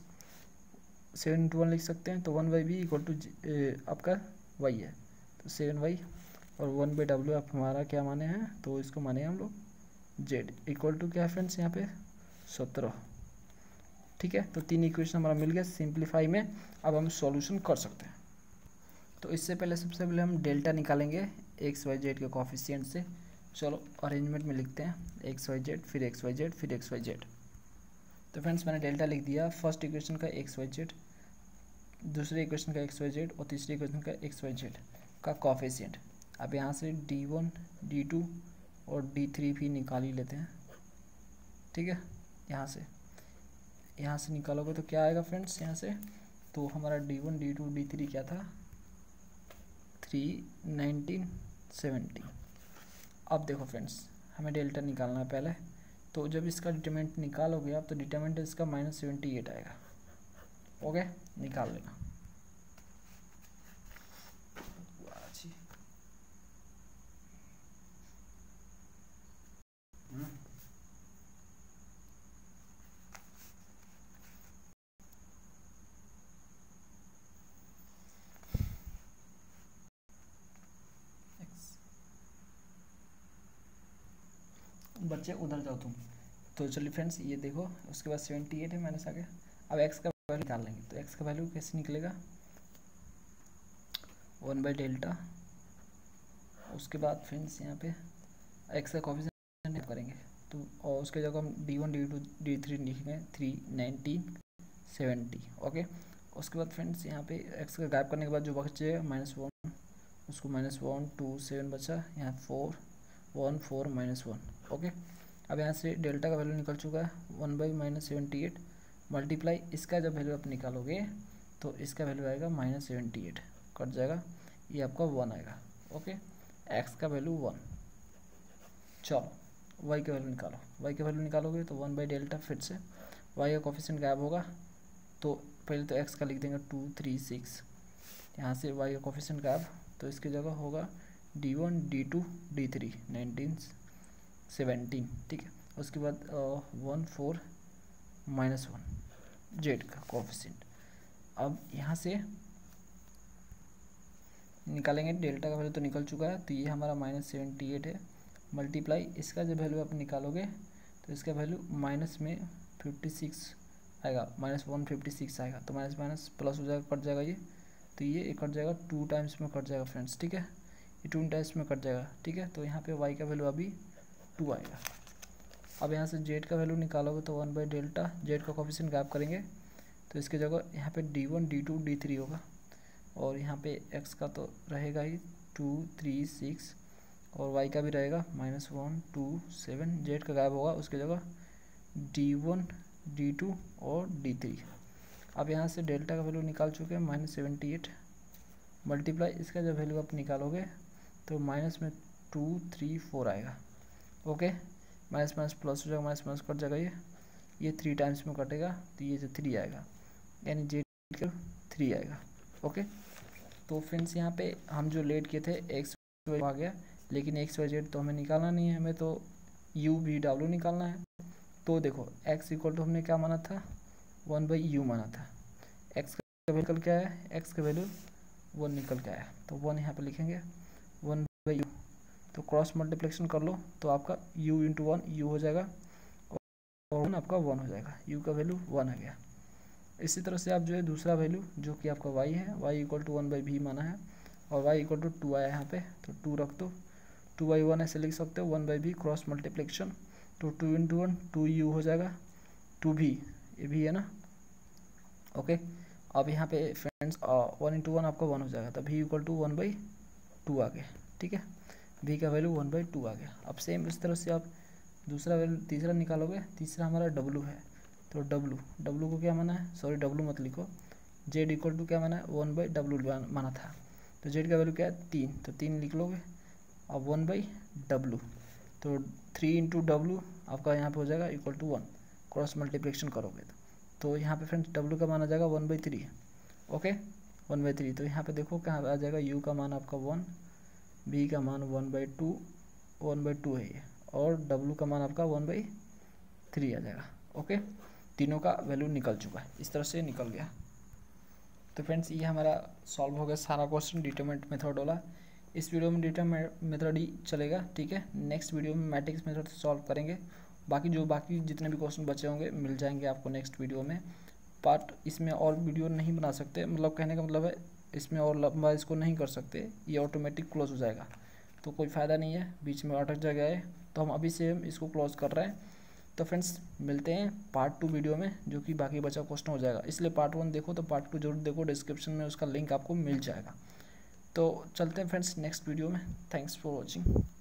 सेवन इंटू वन लिख सकते हैं, तो one by B equal to आपका वाई है, तो सेवन वाई, और वन बाई डब्ल्यू आप हमारा क्या माने हैं, तो इसको माने हम लोग जेड, इक्वल टू क्या है फ्रेंड्स यहाँ पे सत्रह, ठीक है। तो तीन इक्वेशन हमारा मिल गया सिंप्लीफाई में। अब हम सॉल्यूशन कर सकते हैं। तो इससे पहले सबसे पहले हम डेल्टा निकालेंगे एक्स वाई जेड के कोफिशिएंट से। चलो अरेंजमेंट में लिखते हैं एक्स वाई जेड, फिर एक्स वाई जेड, फिर एक्स वाई जेड। तो फ्रेंड्स मैंने डेल्टा लिख दिया फर्स्ट इक्वेशन का एक्स वाई जेड, दूसरे इक्वेशन का एक्स वाई जेड और तीसरे इक्वेशन का एक्स वाई जेड का कोफिशिएंट। अब यहाँ से डी वन डी टू और डी थ्री भी निकाल ही लेते हैं, ठीक है। यहाँ से यहाँ से निकालोगे तो क्या आएगा फ्रेंड्स, यहाँ से तो हमारा D one D two D three क्या था, थ्री नाइनटीन सेवेंटीन। अब देखो फ्रेंड्स हमें डेल्टा निकालना है पहले, तो जब इसका डिटरमिनेंट निकालोगे आप तो डिटरमिनेंट इसका माइनस सेवेंटी एट आएगा। ओके, निकाल लेना। बच्चे उधर जाओ तुम। तो चलिए फ्रेंड्स ये देखो, उसके बाद सेवेंटी एट है माइनस आ गया। अब एक्स का वैल्यू निकाल लेंगे, तो एक्स का वैल्यू कैसे निकलेगा, वन बाई डेल्टा। उसके बाद फ्रेंड्स यहाँ पे एक्स का कोफिशिएंट करेंगे, तो और उसके जगह हम D one D two D three लिखेंगे थ्री नाइनटीन सेवेंटी। ओके, उसके बाद फ्रेंड्स यहाँ पे एक्स का गायब करने के बाद जो बचेगा माइनस वन, उसको माइनस वन टू सेवन बचा, यहाँ four one four minus one. Okay, अब यहाँ से डेल्टा का वैल्यू निकल चुका है one by minus seventy eight multiply इसका जब वैल्यू आप निकालोगे तो इसका वैल्यू आएगा माइनस सेवेंटी एट, कट जाएगा, ये आपका वन आएगा। ओके, एक्स का वैल्यू वन। चलो वाई का वैल्यू निकालो, वाई का वैल्यू निकालोगे तो वन बाई डेल्टा, फिर से वाई का कोफिशिएंट गायब होगा, तो पहले तो एक्स का लिख देंगे टू थ्री सिक्स, यहाँ से वाई का कोफिशिएंट गायब, तो इसकी जगह होगा D one D two D three nineteen seventeen, ठीक है। उसके बाद one four minus one Z का कोफिशिएंट। अब यहाँ से निकालेंगे डेल्टा का वैल्यू तो निकल चुका है, तो ये हमारा माइनस सेवेंटी एट है मल्टीप्लाई इसका जब वैल्यू आप निकालोगे तो इसका वैल्यू माइनस में फिफ्टी सिक्स आएगा, माइनस वन फिफ्टी सिक्स आएगा, तो माइनस माइनस प्लस हो जाएगा, कट जाएगा ये, तो ये कट जाएगा टू टाइम्स में कट जाएगा फ्रेंड्स, ठीक है, ये टू टाइम्स में कट जाएगा, ठीक है। तो यहाँ पे वाई का वैल्यू अभी टू आएगा। अब यहाँ से जेड का वैल्यू निकालोगे तो वन बाई डेल्टा, जेड का कोफिशिएंट गायब करेंगे तो इसकी जगह यहाँ पे D one D two D three होगा, और यहाँ पे एक्स का तो रहेगा ही टू थ्री सिक्स, और वाई का भी रहेगा minus one two seven, Z का गायब होगा, उसकी जगह डी वन डी टू और डी थ्री। अब यहाँ से डेल्टा का वैल्यू निकाल चुके हैं माइनस सेवेंटी एट मल्टीप्लाई इसका जब वैल्यू आप निकालोगे तो माइनस में टू थ्री फोर आएगा। ओके, माइनस माइनस प्लस हो जाएगा, माइनस माइनस कट जाएगा, ये ये थ्री टाइम्स में कटेगा, तो ये जो थ्री आएगा, यानी जेड का थ्री आएगा। ओके, तो फ्रेंड्स यहाँ पे हम जो लेट किए थे एक्स वाई आ गया, लेकिन एक्स वाई जेड तो हमें निकालना नहीं है, हमें तो यू वी डब्ल्यू निकालना है। तो देखो एक्स इक्वल टू हमने क्या माना था, वन बाई यू माना था, एक्स का वैल्यू निकल क्या है, एक्स का वैल्यू वन निकल के आया, तो वन यहाँ पे लिखेंगे वन बाई यू, तो क्रॉस मल्टीप्लिकेशन कर लो तो आपका u इंटू वन यू हो जाएगा और वन आपका वन हो जाएगा, u का वैल्यू वन आ गया। इसी तरह से आप जो है दूसरा वैल्यू जो कि आपका y है, y equal to one by V माना है और y इक्वल टू टू आया यहाँ पे, तो टू रख दो, टू बाई वन ऐसे लिख सकते हो, one by V cross multiplication, तो two into one two U हो जाएगा, टू भी ये भी है ना। ओके, अब यहाँ पे फ्रेंड्स वन इंटू वन आपका वन हो जाएगा, तो V equal to one by two आ गया, ठीक है, v का वैल्यू वन बाई टू आ गया। अब सेम इस तरह से आप दूसरा वैल्यू तीसरा निकालोगे, तीसरा हमारा w है, तो w w को क्या माना है, सॉरी w मत लिखो, z इक्वल टू क्या माना है, वन बाई डब्लू माना था, तो z का वैल्यू क्या है तीन, तो तीन लिख लोगे, अब वन बाई डब्लू, तो थ्री इंटू डब्लू आपका यहाँ पे हो जाएगा equal to one, cross multiplication करोगे तो तो यहाँ पे फ्रेंड्स w का मान आ जाएगा one by three. Okay, one by three, तो यहाँ पे देखो क्या आ जाएगा, u का मान आपका वन, b का मान one by two, one by two है ये, और w का मान आपका वन बाई थ्री आ जाएगा। ओके, तीनों का वैल्यू निकल चुका है, इस तरह से निकल गया। तो फ्रेंड्स ये हमारा सॉल्व हो गया सारा क्वेश्चन डिटरमिनेंट मेथड वाला। इस वीडियो में डिटरमिनेंट मेथड ही चलेगा, ठीक है, नेक्स्ट वीडियो में मैट्रिक्स मेथड से सॉल्व करेंगे, बाकी जो बाकी जितने भी क्वेश्चन बचे होंगे मिल जाएंगे आपको नेक्स्ट वीडियो में। पार्ट इसमें और वीडियो नहीं बना सकते, मतलब कहने का मतलब है इसमें और लंबा इसको नहीं कर सकते, ये ऑटोमेटिक क्लोज हो जाएगा, तो कोई फ़ायदा नहीं है, बीच में अटक गया है, तो हम अभी से हम इसको क्लोज़ कर रहे हैं। तो फ्रेंड्स मिलते हैं पार्ट टू वीडियो में, जो कि बाकी बचा क्वेश्चन हो जाएगा। इसलिए पार्ट वन देखो तो पार्ट टू जरूर देखो, डिस्क्रिप्शन में उसका लिंक आपको मिल जाएगा। तो चलते हैं फ्रेंड्स नेक्स्ट वीडियो में। Thanks for watching.